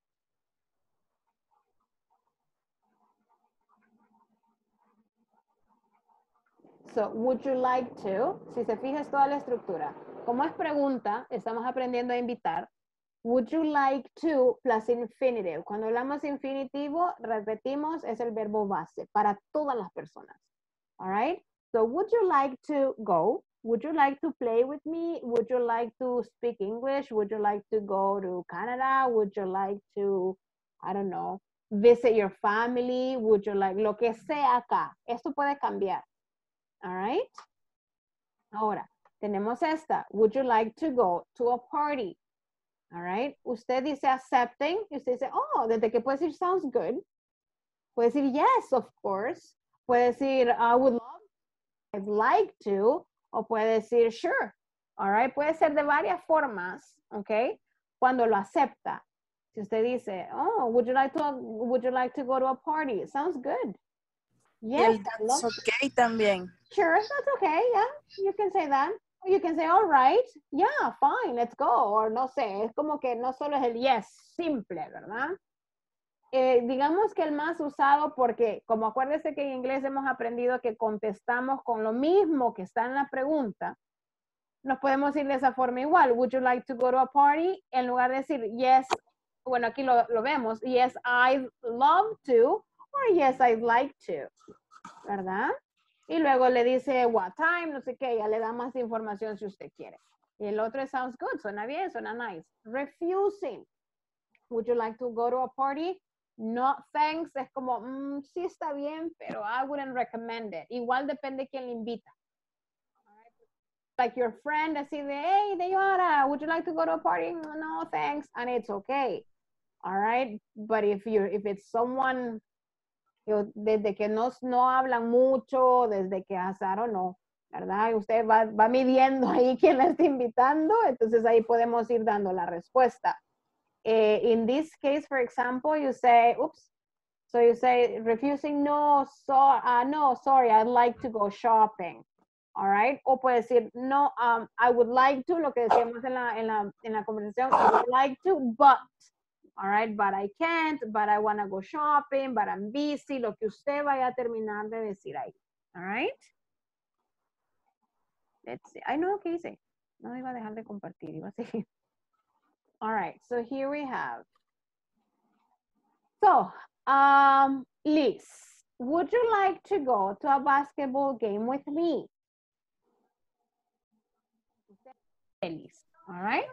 A: So, would you like to? Si se fija es toda la estructura. Como es pregunta, estamos aprendiendo a invitar. Would you like to plus infinitive. Cuando hablamos infinitivo, repetimos, es el verbo base para todas las personas. All right? So, would you like to go? Would you like to play with me? Would you like to speak English? Would you like to go to Canada? Would you like to, I don't know, visit your family? Would you like, lo que sea acá. Esto puede cambiar. All right. Ahora, tenemos esta. Would you like to go to a party? All right. Usted dice accepting. Y usted dice, oh, desde que puede decir sounds good. Puede decir yes, of course. Puede decir I would love, I'd like to. O puede decir sure. All right. Puede ser de varias formas. Ok. Cuando lo acepta. Si usted dice, oh, would you like to go to a party? It sounds good. Yes,
B: that's okay también.
A: Sure, that's okay, yeah, you can say that. You can say, all right, yeah, fine, let's go. Or no sé, es como que no solo es el yes, simple, ¿verdad? Digamos que el más usado porque, como acuérdese que en inglés hemos aprendido que contestamos con lo mismo que está en la pregunta, nos podemos ir de esa forma igual. Would you like to go to a party? En lugar de decir yes, bueno, aquí lo vemos, yes, I'd love to, or yes, I'd like to, ¿verdad? Y luego le dice what time, no sé qué, ya le da más información si usted quiere. Y el otro es sounds good, suena bien, suena nice. Refusing. Would you like to go to a party? No, thanks. Es como, sí está bien, pero I wouldn't recommend it. Igual depende quién le invita. Like your friend, así de, hey, Deyora, would you like to go to a party? No, thanks. And it's okay. All right. But if it's someone, desde que no hablan mucho, desde que asaron, no, ¿verdad? Usted va midiendo ahí quién la está invitando, entonces ahí podemos ir dando la respuesta. In this case, for example, you say, oops, so you say, refusing, no, sorry, I'd like to go shopping. All right, o puede decir, no, I would like to, lo que decíamos en la conversación, I would like to, but, all right, but I can't, but I want to go shopping, but I'm busy, lo que usted vaya a terminar de decir ahí, all right? Let's see, I know qué hice, no iba a dejar de compartir, iba a seguir. All right, so here we have, so, Liz, would you like to go to a basketball game with me? Liz, all right?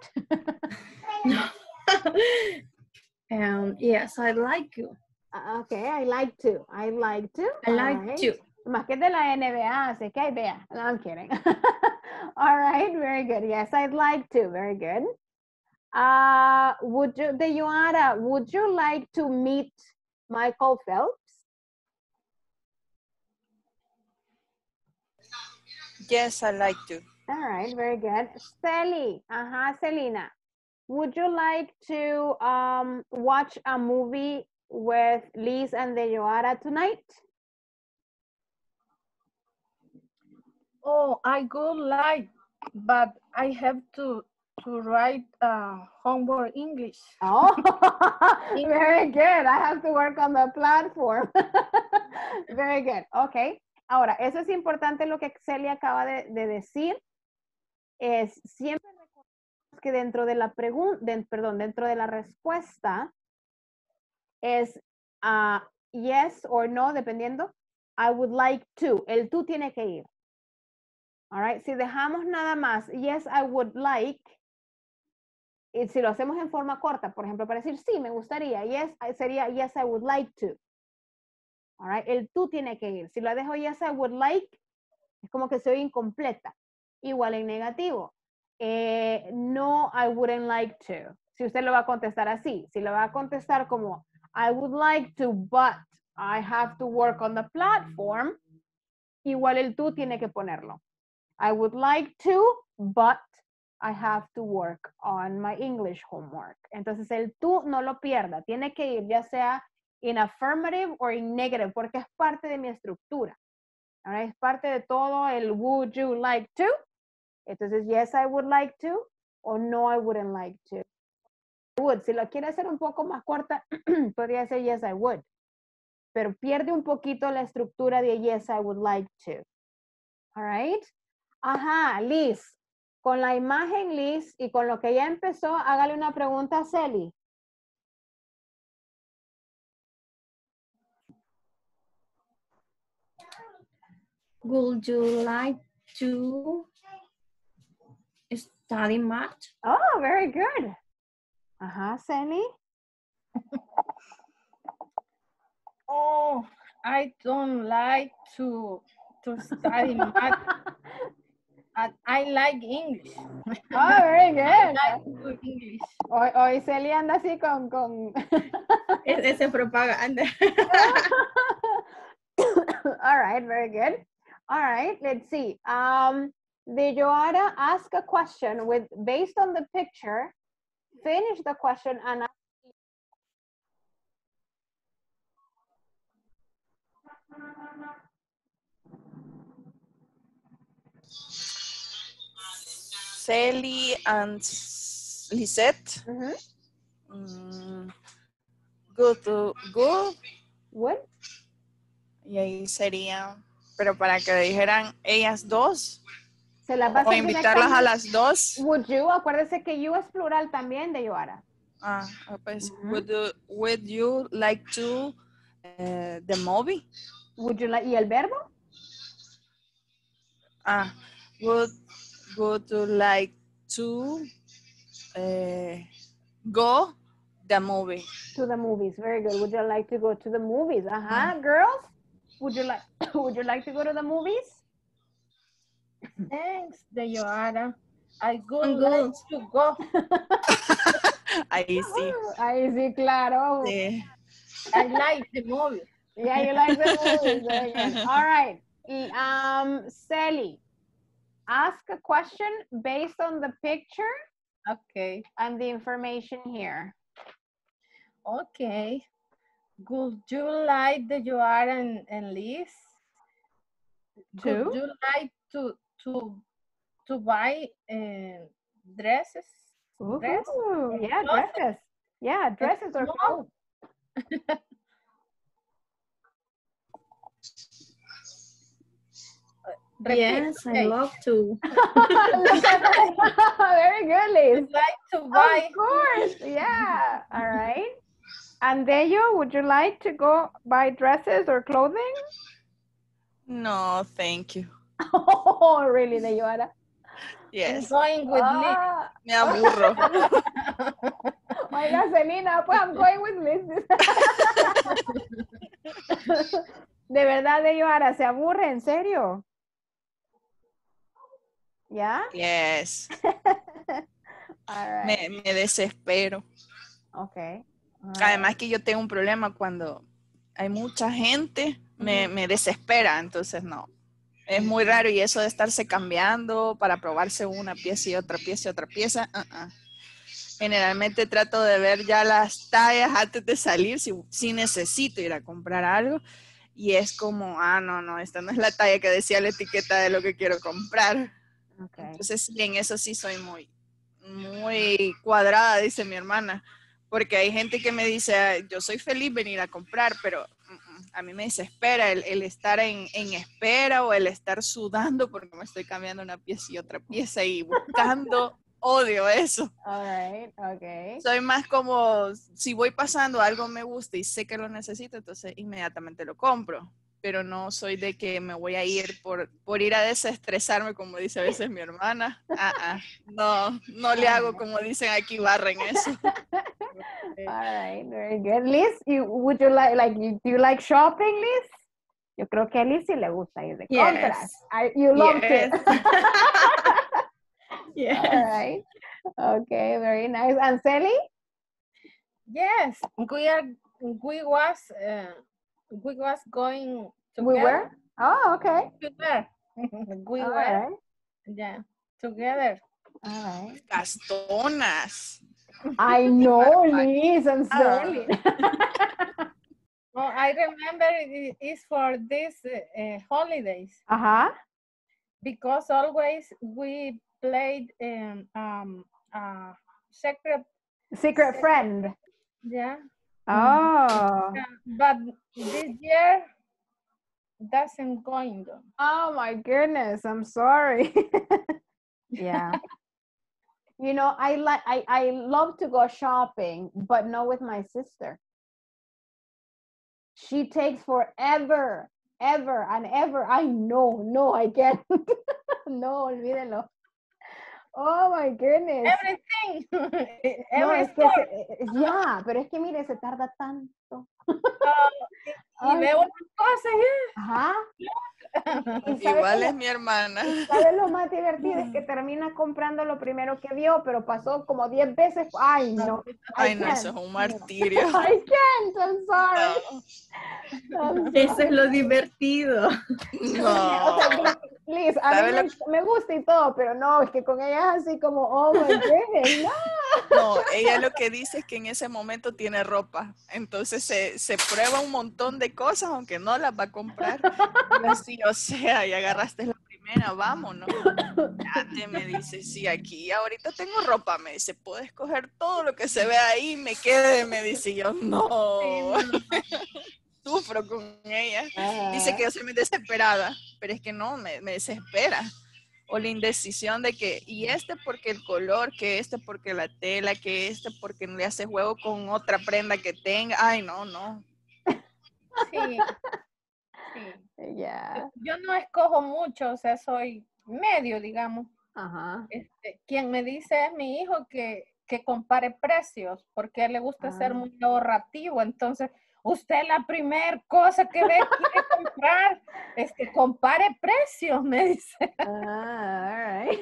C: Yes, I'd like to.
A: Okay, I like to. I like to.
C: I like to.
A: Más que de la NBA, así que ahí vea. No, I'm kidding. All right, very good. Yes, I'd like to. Very good. Would you, Deyuara, would you like to meet Michael Phelps?
B: Yes, I like to.
A: All right, very good. Sally, Selena, would you like to watch a movie with Liz and Deyuara tonight?
D: Oh, I would like, but I have to write homework English.
A: Oh, very good. I have to work on the platform. Very good. Okay. Ahora, eso es importante lo que Celia acaba de decir. Es siempre recordemos que dentro de la pregunta, dentro de la respuesta es yes or no, dependiendo. I would like to. El tú tiene que ir. All right. Si dejamos nada más, yes, I would like. Y si lo hacemos en forma corta, por ejemplo, para decir sí, me gustaría, yes, sería yes, I would like to. All right. El tú tiene que ir. Si lo dejo yes, I would like, es como que soy incompleta. Igual en negativo. No, I wouldn't like to. Si usted lo va a contestar así, si lo va a contestar como I would like to, but I have to work on the platform, igual el tú tiene que ponerlo. I would like to, but I have to work on my English homework. Entonces el tú no lo pierda, tiene que ir ya sea in affirmative or in negative, porque es parte de mi estructura. Ahora es parte de todo el would you like to. Entonces yes, I would like to, o no, I wouldn't like to. I would. Si lo quiere hacer un poco más corta, podría ser yes, I would. Pero pierde un poquito la estructura de yes, I would like to. All right. Ajá, Liz. Con la imagen, Liz, y con lo que ya empezó, hágale una pregunta a Celi.
E: Would you like to study math?
A: Oh, very good. Ajá, Celi.
D: Oh, I don't like to study math. I like English.
A: Oh, very good.
D: I like to do English.
A: Hoy Celi anda así con...
C: Esa es propaganda.
A: All right, very good. All right, let's see. Deyuara, ask a question based on the picture, finish the question and ask.
B: Celi and Lisette. Good.
A: What?
B: Y ahí sería, pero para que dijeran ellas dos,
A: Se la
B: o
A: pasan
B: invitarlas a las dos.
A: Would you, acuérdese que you es plural también, Deyuara.
B: Pues, would you like to the movie?
A: Would you like, ¿y el verbo?
B: Would you like to go the movie?
A: To the movies, very good. Would you like to go to the movies? Girls, would you like to go to the movies?
D: Thanks, Deyuara. I would like to go.
B: Ahí sí.
A: Ahí sí, claro.
B: Sí.
D: I like the movie.
A: Yeah, you like the movies. Very good. All right. Sally, ask a question based on the picture.
D: Okay.
A: And the information here.
D: Okay. Would you like Deyuara and Liz? Would you like to buy dresses?
A: Yeah, dresses. Yeah, dresses or clothes.
E: Yes, I love to.
A: Very good, Liz.
D: Would like to buy.
A: Of course, yeah. All right. And Deyo, would you like to go buy dresses or clothing?
B: No, thank you.
A: Oh, really, Deyuara?
B: Yes.
D: I'm going with Liz.
B: Me aburro.
A: Oiga, Selena, pues I'm going with Liz. De verdad, de Yoara, ¿se aburre? ¿En serio? ¿Ya?
B: Yes.
A: All right.
B: Me desespero.
A: Okay.
B: Además que yo tengo un problema cuando hay mucha gente, me desespera, entonces no. Es muy raro y eso de estarse cambiando para probarse una pieza y otra pieza y otra pieza. Generalmente trato de ver ya las tallas antes de salir, si necesito ir a comprar algo. Y es como, no, esta no es la talla que decía la etiqueta de lo que quiero comprar. Okay. Entonces sí, en eso sí soy muy cuadrada, dice mi hermana. Porque hay gente que me dice, yo soy feliz venir a comprar, pero a mí me desespera el estar en espera o el estar sudando porque me estoy cambiando una pieza y otra pieza y buscando. Odio eso.
A: All right, okay.
B: Soy más como, si voy pasando, algo me gusta y sé que lo necesito, entonces inmediatamente lo compro. Pero no soy de que me voy a ir por ir a desestresarme, como dice a veces mi hermana. No le hago como dicen aquí, barren eso.
A: All right, very good. Liz, would you do you like shopping, Liz? Yo creo que a Liz sí le gusta ir de compras. You love it.
C: Yes.
A: All right. Okay, very nice. And Sally?
D: Yes, we was going together.
A: We were? Oh, okay.
D: Together. We
A: All
D: were.
A: Right.
D: Yeah, together.
A: All right.
B: Gastonas.
A: I know, Liz and Sally.
D: Oh, I remember it's for these holidays.
A: Uh-huh.
D: Because always we played
A: Secret friend.
D: Yeah.
A: Oh.
D: But this year doesn't going on.
A: Oh my goodness, I'm sorry. Yeah. You know, I love to go shopping, but not with my sister. She takes forever, ever and ever. I know, no, I can't. No, olvídenlo. Oh my goodness.
D: Everything.
A: No, es que pero es que mire, se tarda tanto.
D: Y veo una cosa ya.
A: Ajá.
B: Igual es mi hermana.
A: ¿Sabes lo más divertido? Es que termina comprando lo primero que vio, pero pasó como 10 veces. Ay, no.
B: Ay, no, eso es un martirio.
A: I can't, I'm sorry.
B: No.
C: Eso es lo divertido.
B: No.
A: O sea, Liz, a mí me gusta y todo, pero no, es que con ella es así como, oh my goodness, no.
B: No, ella lo que dice es que en ese momento tiene ropa, entonces se prueba un montón de cosas, aunque no las va a comprar. Y así, o sea, y agarraste la primera, vámonos. Ya me dice, sí, aquí ahorita tengo ropa, me dice, puedo escoger todo lo que se ve ahí, me quede, me dice, yo no. Sufro con ella. Dice que yo soy muy desesperada, pero es que no, me desespera. O la indecisión de que, y porque el color, que porque la tela, que porque no le hace juego con otra prenda que tenga. Ay, no.
D: Sí.
A: Yeah.
D: Yo no escojo mucho, o sea, soy medio, digamos.
A: Ajá.
D: Quien me dice es mi hijo que compare precios, porque a él le gusta ser muy ahorrativo, entonces usted la primer cosa que ve quiere comprar, compare precios, me dice.
A: All right.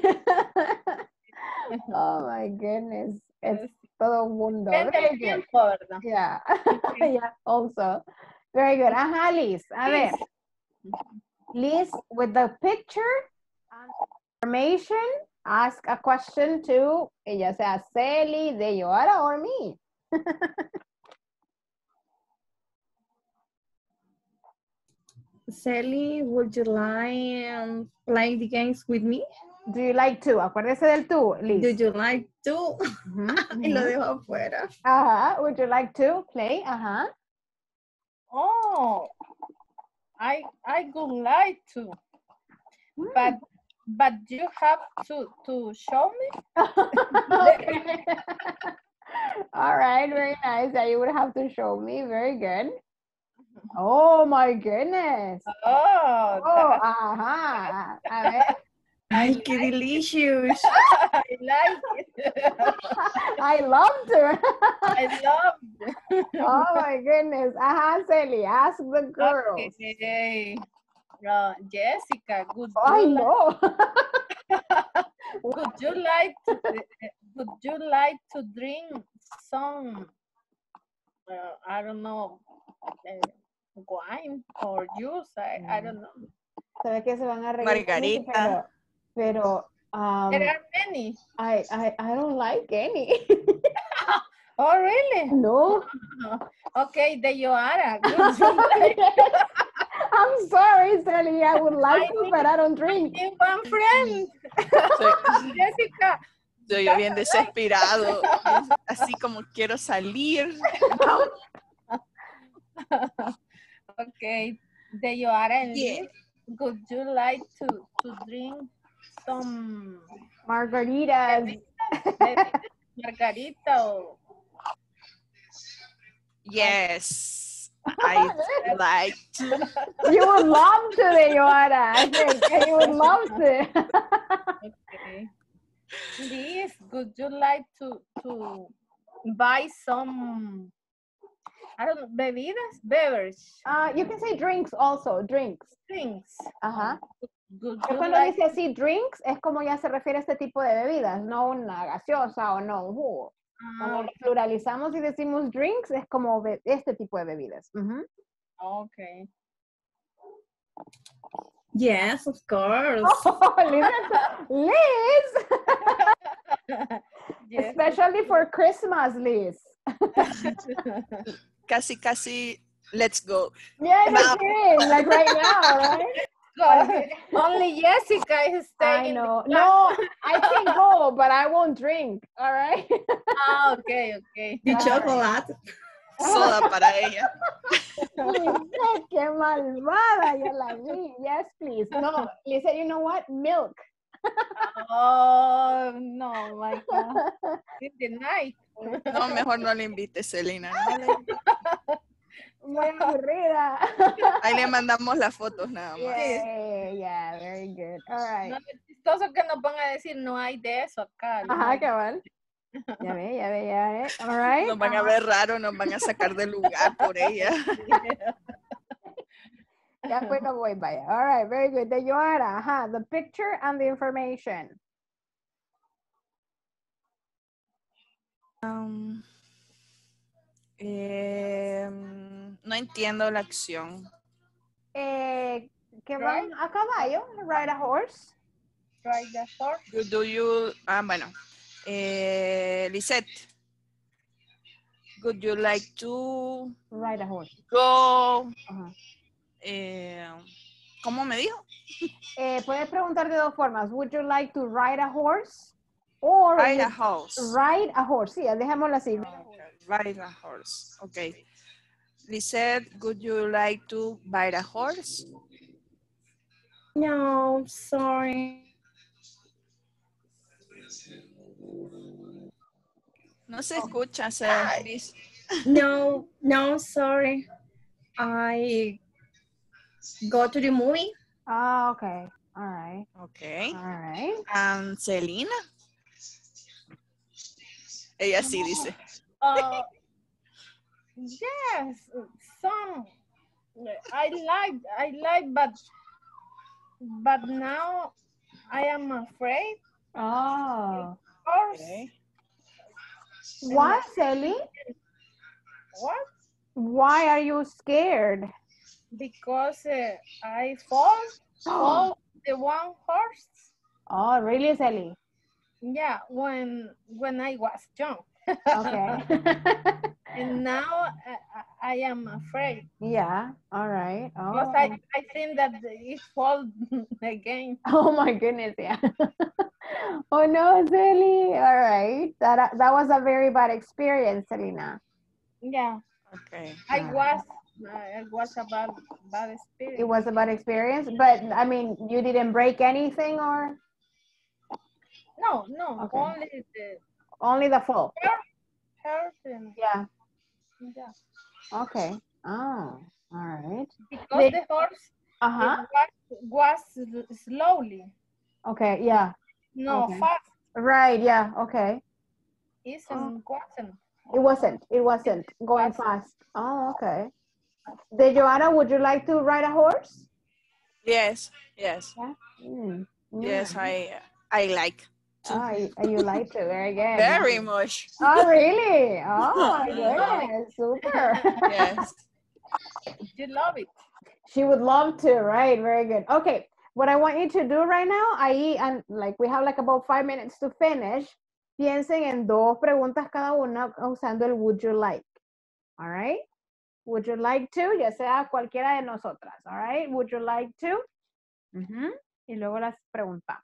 A: Oh my goodness. Es todo un mundo.
D: Depende del tiempo, ¿verdad?
A: Yeah. Yeah, also. Very good. Ajá, Liz. A ver. Liz, with the picture and information, ask a question to, ya sea Celi, de Yoara, or me.
E: Sally, would you like play the games with me?
A: Do you like to? Acuérdese del tú, Liz.
E: Do you like to? Y lo dejo afuera.
A: Ajá. Would you like to play? Ajá.
D: Oh, I would like to, but you have to show me.
A: Okay. All right, very nice. Yeah, you would have to show me. Very good. Oh my goodness.
D: Oh,
A: Ajá. A ver.
E: Ay, qué delicious.
D: I like it.
A: I loved her.
D: I love it.
A: Oh my goodness. Celia, ask the girls.
D: Okay. Jessica, would
A: No.
D: you like to drink some I don't know wine or juice? I don't know.
A: Sabe que se van a reír de mí,
B: Margarita.
A: pero
D: There are many.
A: I don't like any.
D: Oh, really?
A: No.
D: Okay, there you are.
A: I'm sorry, Sally. I would like to, but I don't drink.
D: One friend. Jessica.
B: Soy yo bien desesperado, así como quiero salir.
D: Okay, there you are. And
B: Yeah.
D: would you like to drink some
A: Margaritas.
D: margarita or
B: Yes, I like to.
A: You would love to, Leora. I think you would love to.
D: okay. Liz, would you like to buy some, I don't know, beverage?
A: You can say drinks also, drinks.
D: Drinks.
A: Ajá.
D: Would
A: Yo
D: you
A: cuando
D: like
A: dice así drinks, es como ya se refiere a este tipo de bebidas, no una gaseosa o no un jugo. Cuando lo pluralizamos y decimos drinks, es como este tipo de bebidas.
D: Okay.
E: Yes, of course.
A: Oh, Liz!
D: Yes.
A: Especially for Christmas, Liz.
B: Casi, let's go.
A: Yeah,
B: Now.
A: like right now, right?
D: Only Jessica is
A: I
D: staying.
A: know. No, I can go, but I won't drink, all right?
D: Okay.
E: The chocolate.
B: Soda para ella.
A: Lizette, qué malvada, yo la vi. Yes, please. No, Lizette, you know what? Milk.
D: Oh, no, my God. In the night.
B: No, mejor no le invite, Celina. No le invite.
A: Muy aburrida.
B: Ahí le mandamos las fotos nada más.
A: Yeah, very good. All right.
D: No, es chistoso que nos van a decir, no hay de eso acá.
A: Ajá, cabal. Ya ve. All right.
B: Nos van a ver raro, nos van a sacar del lugar por ella.
A: Ya pues no voy, vaya. All right, very good. De Joara, ajá, the picture and the information.
B: No entiendo la acción.
A: ¿Qué van a caballo? Ride a horse.
D: Ride a horse.
B: Do you, bueno. Lisette, would you like to
A: Ride a horse.
B: go?
A: Ajá.
B: ¿Cómo me dijo?
A: Puedes preguntar de dos formas. Would you like to ride a horse? Or
B: Ride a horse.
A: Ride a horse. Sí, dejémoslo así.
B: Ride a horse. Okay. Lisette, would you like to ride a horse?
E: No, sorry.
B: No se escucha, Liz.
E: No, sorry. I go to the movie.
A: Ah, okay. All right.
B: Okay.
A: All right.
B: Celina. Ella sí dice.
D: Yes, some I like, but now I am afraid.
A: Oh.
D: Horse.
B: Okay.
A: Why, Sally?
D: What?
A: Why are you scared?
D: Because I fall the one horse.
A: Oh, really, Sally?
D: Yeah, when I was young.
A: Okay.
D: And now I am afraid.
A: Yeah, all right.
D: Because
A: Oh.
D: I think that it fall again.
A: Oh my goodness, yeah. Oh no, Sally. All right. That was a very bad experience, Selena.
D: Yeah.
B: Okay.
D: I was a bad experience.
A: It was a bad experience, but I mean, you didn't break anything or?
D: No,
A: Okay.
D: only
A: Only the fall.
D: hurt and
A: Yeah.
D: yeah.
A: Okay. Oh, all right.
D: Because the horse
A: Uh-huh.
D: was slowly,
A: Okay, yeah.
D: no
A: Okay.
D: fast.
A: Right, yeah, okay.
D: Wasn't.
A: It wasn't going fast. Oh, okay. De Joanna, would you like to ride a horse?
B: Yes, yes.
A: Yeah.
B: Yes, I like to.
A: You like to, very good.
B: Very much.
A: Oh, really? Oh, my goodness, super.
B: Yes.
D: You love it.
A: She would love to, right? Very good. Okay, what I want you to do right now, and like we have like about 5 minutes to finish, piensen en 2 preguntas cada una usando el would you like. All right? Would you like to? Ya sea cualquiera de nosotras. All right? Would you like to? Y luego las preguntamos.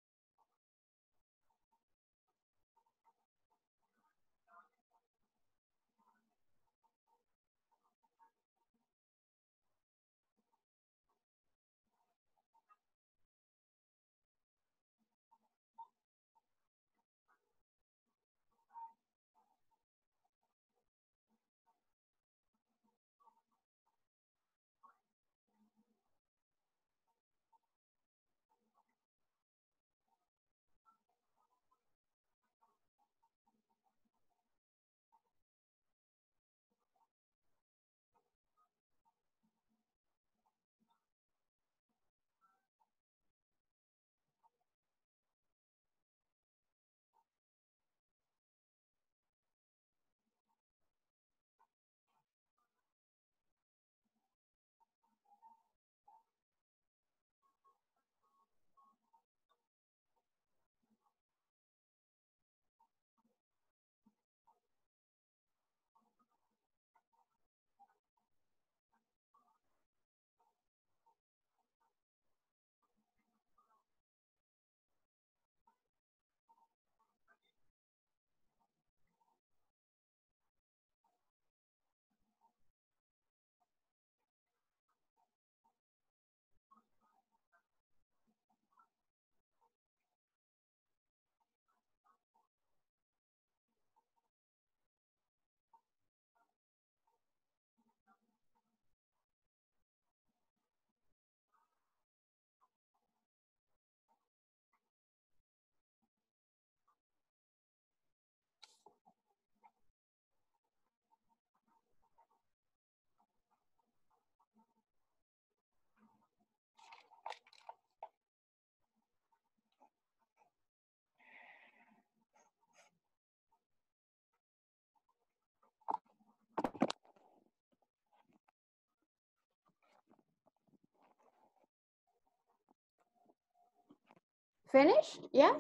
A: Finished? Yes?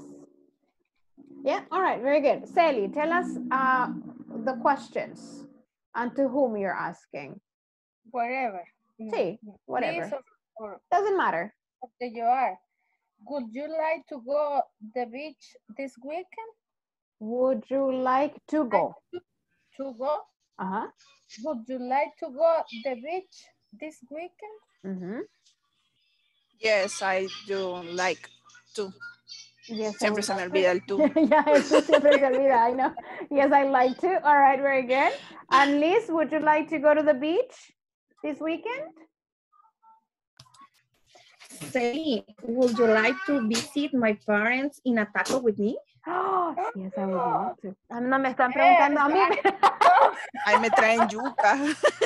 A: Yeah, all right, very good. Sally, tell us the questions and to whom you're asking.
D: Wherever.
A: Sí, whatever.
D: Please or
A: Doesn't matter.
D: where you are. Would you like to go the beach this weekend?
A: Would you like to go?
D: To go?
A: Uh-huh.
D: Would you like to go the beach this weekend?
B: Yes, I do like to.
A: Yes,
B: Siempre se me olvida el tú.
A: Yeah, eso siempre se olvida, I know. Yes, I like to. All right, very good. And Liz, would you like to go to the beach this weekend?
E: Say, would you like to visit my parents in Ataco with me?
A: Oh, yes, I would love to. No me están preguntando a mí.
B: Ahí me traen yuca.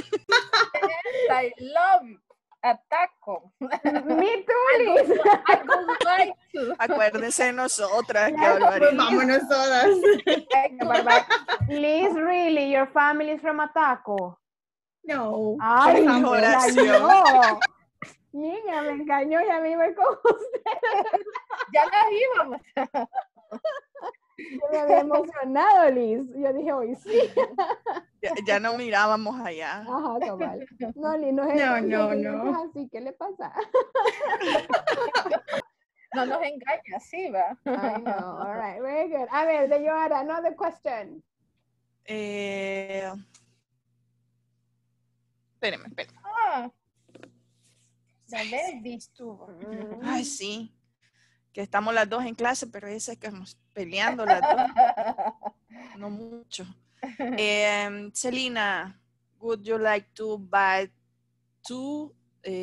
D: I love a taco.
A: Me too, Liz.
D: I would like to.
B: Acuérdense de nosotras. Qué
A: Yes,
B: barbaridad.
E: Vámonos todas.
A: Liz, really, your family is from Ataco?
E: No.
A: Ay, me
B: Oración.
A: engañó. Niña, me engañó y a mí me con usted.
D: Ya las íbamos.
A: Yo me había emocionado, Liz. Yo dije, hoy sí.
B: Ya no mirábamos allá.
A: Ajá, cabal. No, Liz, no es
E: No.
A: así. ¿Qué le pasa?
B: No nos engaña, sí, va.
A: I know. All right, very good. A ver, de Joara, another question.
B: Espérame.
D: Ah, la baby estuvo.
B: Ay, sí. Que estamos las dos en clase, pero esa que estamos peleando las dos. No mucho. Selena, would you like to buy two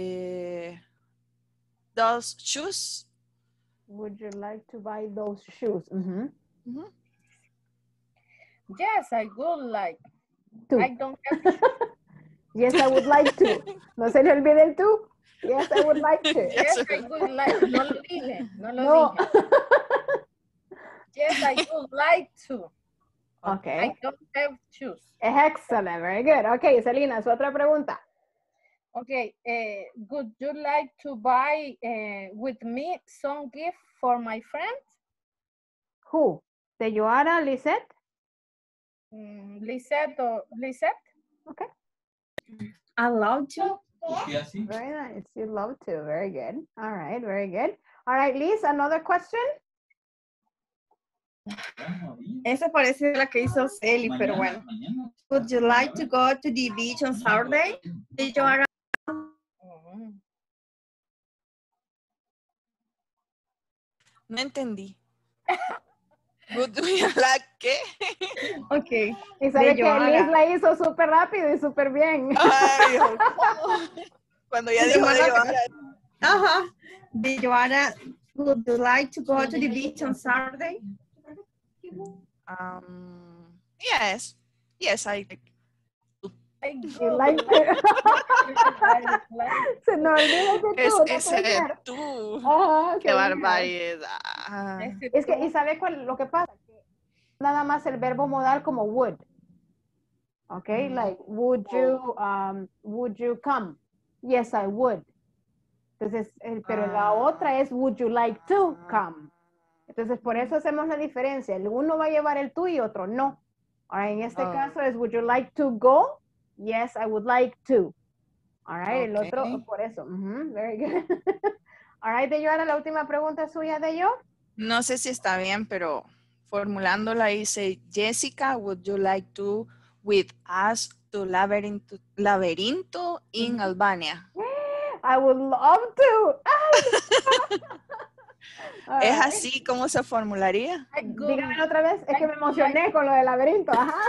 B: those shoes?
A: Would you like to buy those shoes?
D: Yes, I would like.
A: To.
D: I don't have
A: Yes, I would like to. No se le olvide el to. Yes, I would like to.
D: Yes, I would like. No lo dije. No lo
A: No.
D: dije. Yes, I would like to.
A: Okay.
D: I don't have shoes.
A: Excellent. Very good. Okay, Selena, su otra pregunta.
D: Okay. Would you like to buy with me some gift for my friends?
A: Who? De Joara, Lisette?
D: Lisette or Lisette?
A: Okay.
E: I love to.
A: Very nice. You love to. Very good. All right. Very good. All right, Liz, another question?
E: Esa parece la que hizo Celi, pero bueno. Would you like to go to the beach on Saturday? Did you are
B: No entendí. Would you like qué?
E: okay.
A: Y sabe
E: De
A: que
E: Joara.
A: Liz la hizo súper rápido y súper bien.
B: Ay, ¿cómo? Cuando ya dijo de Joara.
E: Uh-huh. Did you are, would you like to go to the beach on Saturday?
B: Yes. Yes, I like.
A: You like it. Se nos olvida ese tú, no
B: Ese
A: puede ser.
B: tú.
A: Ajá,
B: Qué
A: se olvida.
B: barbaridad.
A: Es que, ¿y sabe cuál lo que pasa? Que nada más el verbo modal como would. Okay, like, would you come? Yes, I would. Entonces, pero la otra es, would you like to come? Entonces, por eso hacemos la diferencia. El uno va a llevar el tú y otro no. Ahora, en este caso es, would you like to go? Yes, I would like to. All right, el otro, por eso. Very good. All right, de yo ahora la última pregunta suya de yo.
B: No sé si está bien, pero formulándola dice, Jessica, would you like to with us to Laberinto in Albania?
A: I would love to.
B: ¿Es así como se formularía?
A: Dígame otra vez, es que me emocioné con lo del laberinto. Ajá.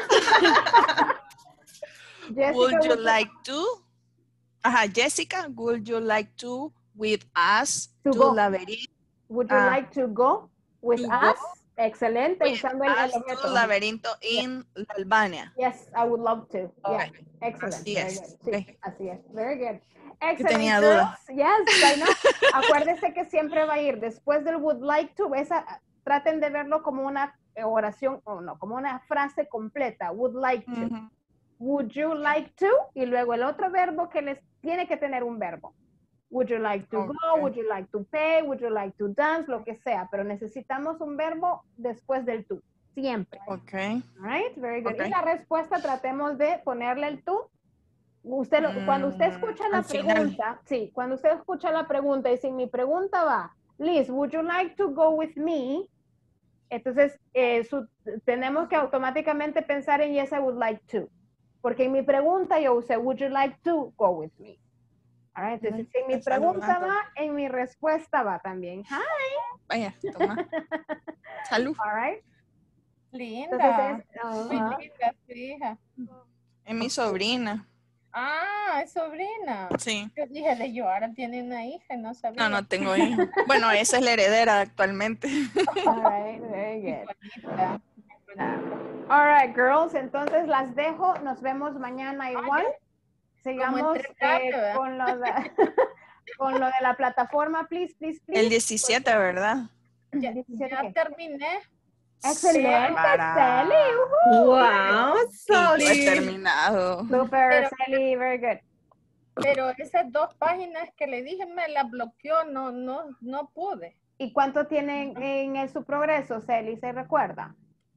A: Jessica,
B: Would you like to? Ajá, Jessica, would you like to with us
A: To
B: to
A: go.
B: Laberinto?
A: Would you like to go with
B: To
A: us?
B: go
A: Excelente,
B: with
A: usando el
B: us
A: objeto.
B: to Laberinto in Albania.
A: Yes, I would love to. Yeah,
B: Okay.
A: excellent.
B: Así
A: Very
B: es.
A: good. Sí,
B: Okay.
A: así es. Very good.
B: Que
A: Excellent,
B: tenía
A: girls.
B: duda.
A: Yes, I know. Acuérdese que siempre va a ir después del would like to. Traten de verlo como una oración, o no, como una frase completa. Would like to.
B: Ujú.
A: Would you like to? Y luego el otro verbo que les tiene que tener un verbo. Would you like to go?
B: Okay.
A: Would you like to pay? Would you like to dance? Lo que sea, pero necesitamos un verbo después del to. Siempre.
B: Ok.
A: All right, very good.
B: Okay.
A: Y la respuesta tratemos de ponerle el to. Cuando usted escucha la
B: al final.
A: pregunta, sí, cuando usted escucha la pregunta y si mi pregunta va, Liz, would you like to go with me? Entonces, tenemos que automáticamente pensar en yes, I would like to. Porque en mi pregunta yo usé, would you like to go with me? All right, entonces, si en mi pregunta va, en mi respuesta va también. Hi.
B: Vaya, toma. Salud.
A: All right.
D: Linda.
A: Entonces,
D: Muy linda su hija.
B: Es mi sobrina.
D: Ah, es sobrina.
B: Sí.
D: Yo dije de yo, ahora tiene una hija, no sabía.
B: No tengo hijos. Bueno, esa es la heredera actualmente.
A: all right, very good.
D: Bonita.
A: All right, girls, entonces las dejo. Nos vemos mañana igual. Sigamos
D: entretarde,
A: con, con lo de la plataforma, please.
B: El 17, ¿verdad?
D: Ya,
A: 17
D: ya
A: qué?
D: terminé.
A: Excelente,
B: Para-
A: Sally.
E: Wow,
B: Sí, no he
E: solid.
B: terminado.
A: Super,
D: Pero-
A: Sally, very good.
D: Pero esas 2 páginas que le dije me las bloqueó, no pude.
A: ¿Y cuánto tienen en su progreso, Sally? ¿Se recuerda?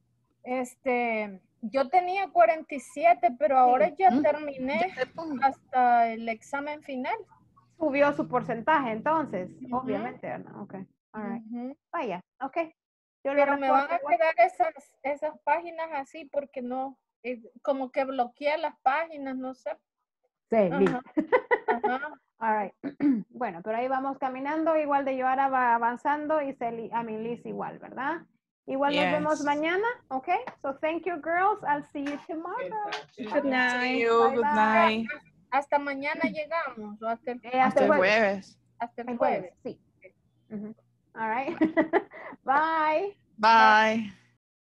D: Yo tenía 47, pero ahora ya
B: ¿Mm?
D: terminé
B: Ya te pongo.
D: hasta el examen final.
A: Subió su porcentaje, entonces,
D: Ujú.
A: obviamente, ¿no? Ok, all right.
D: Ujú.
A: Vaya, ok. Yo le
D: Pero me van a
A: reporto igual.
D: quedar esas páginas así porque no, como que bloquea las páginas, no sé.
A: Sally.
D: Ajá. Ajá.
A: All right. Bueno, pero ahí vamos caminando. Igual de Yoara va avanzando y Liz igual, ¿verdad? Igual nos vemos
B: Yes.
A: mañana, ¿ok? So thank you, girls. I'll see you tomorrow.
E: Good night.
B: See you, good night.
D: Hasta mañana llegamos, o hasta el
B: Hasta el jueves.
D: hasta el
A: El
D: jueves.
A: jueves, sí. All right. Bye.
B: Bye.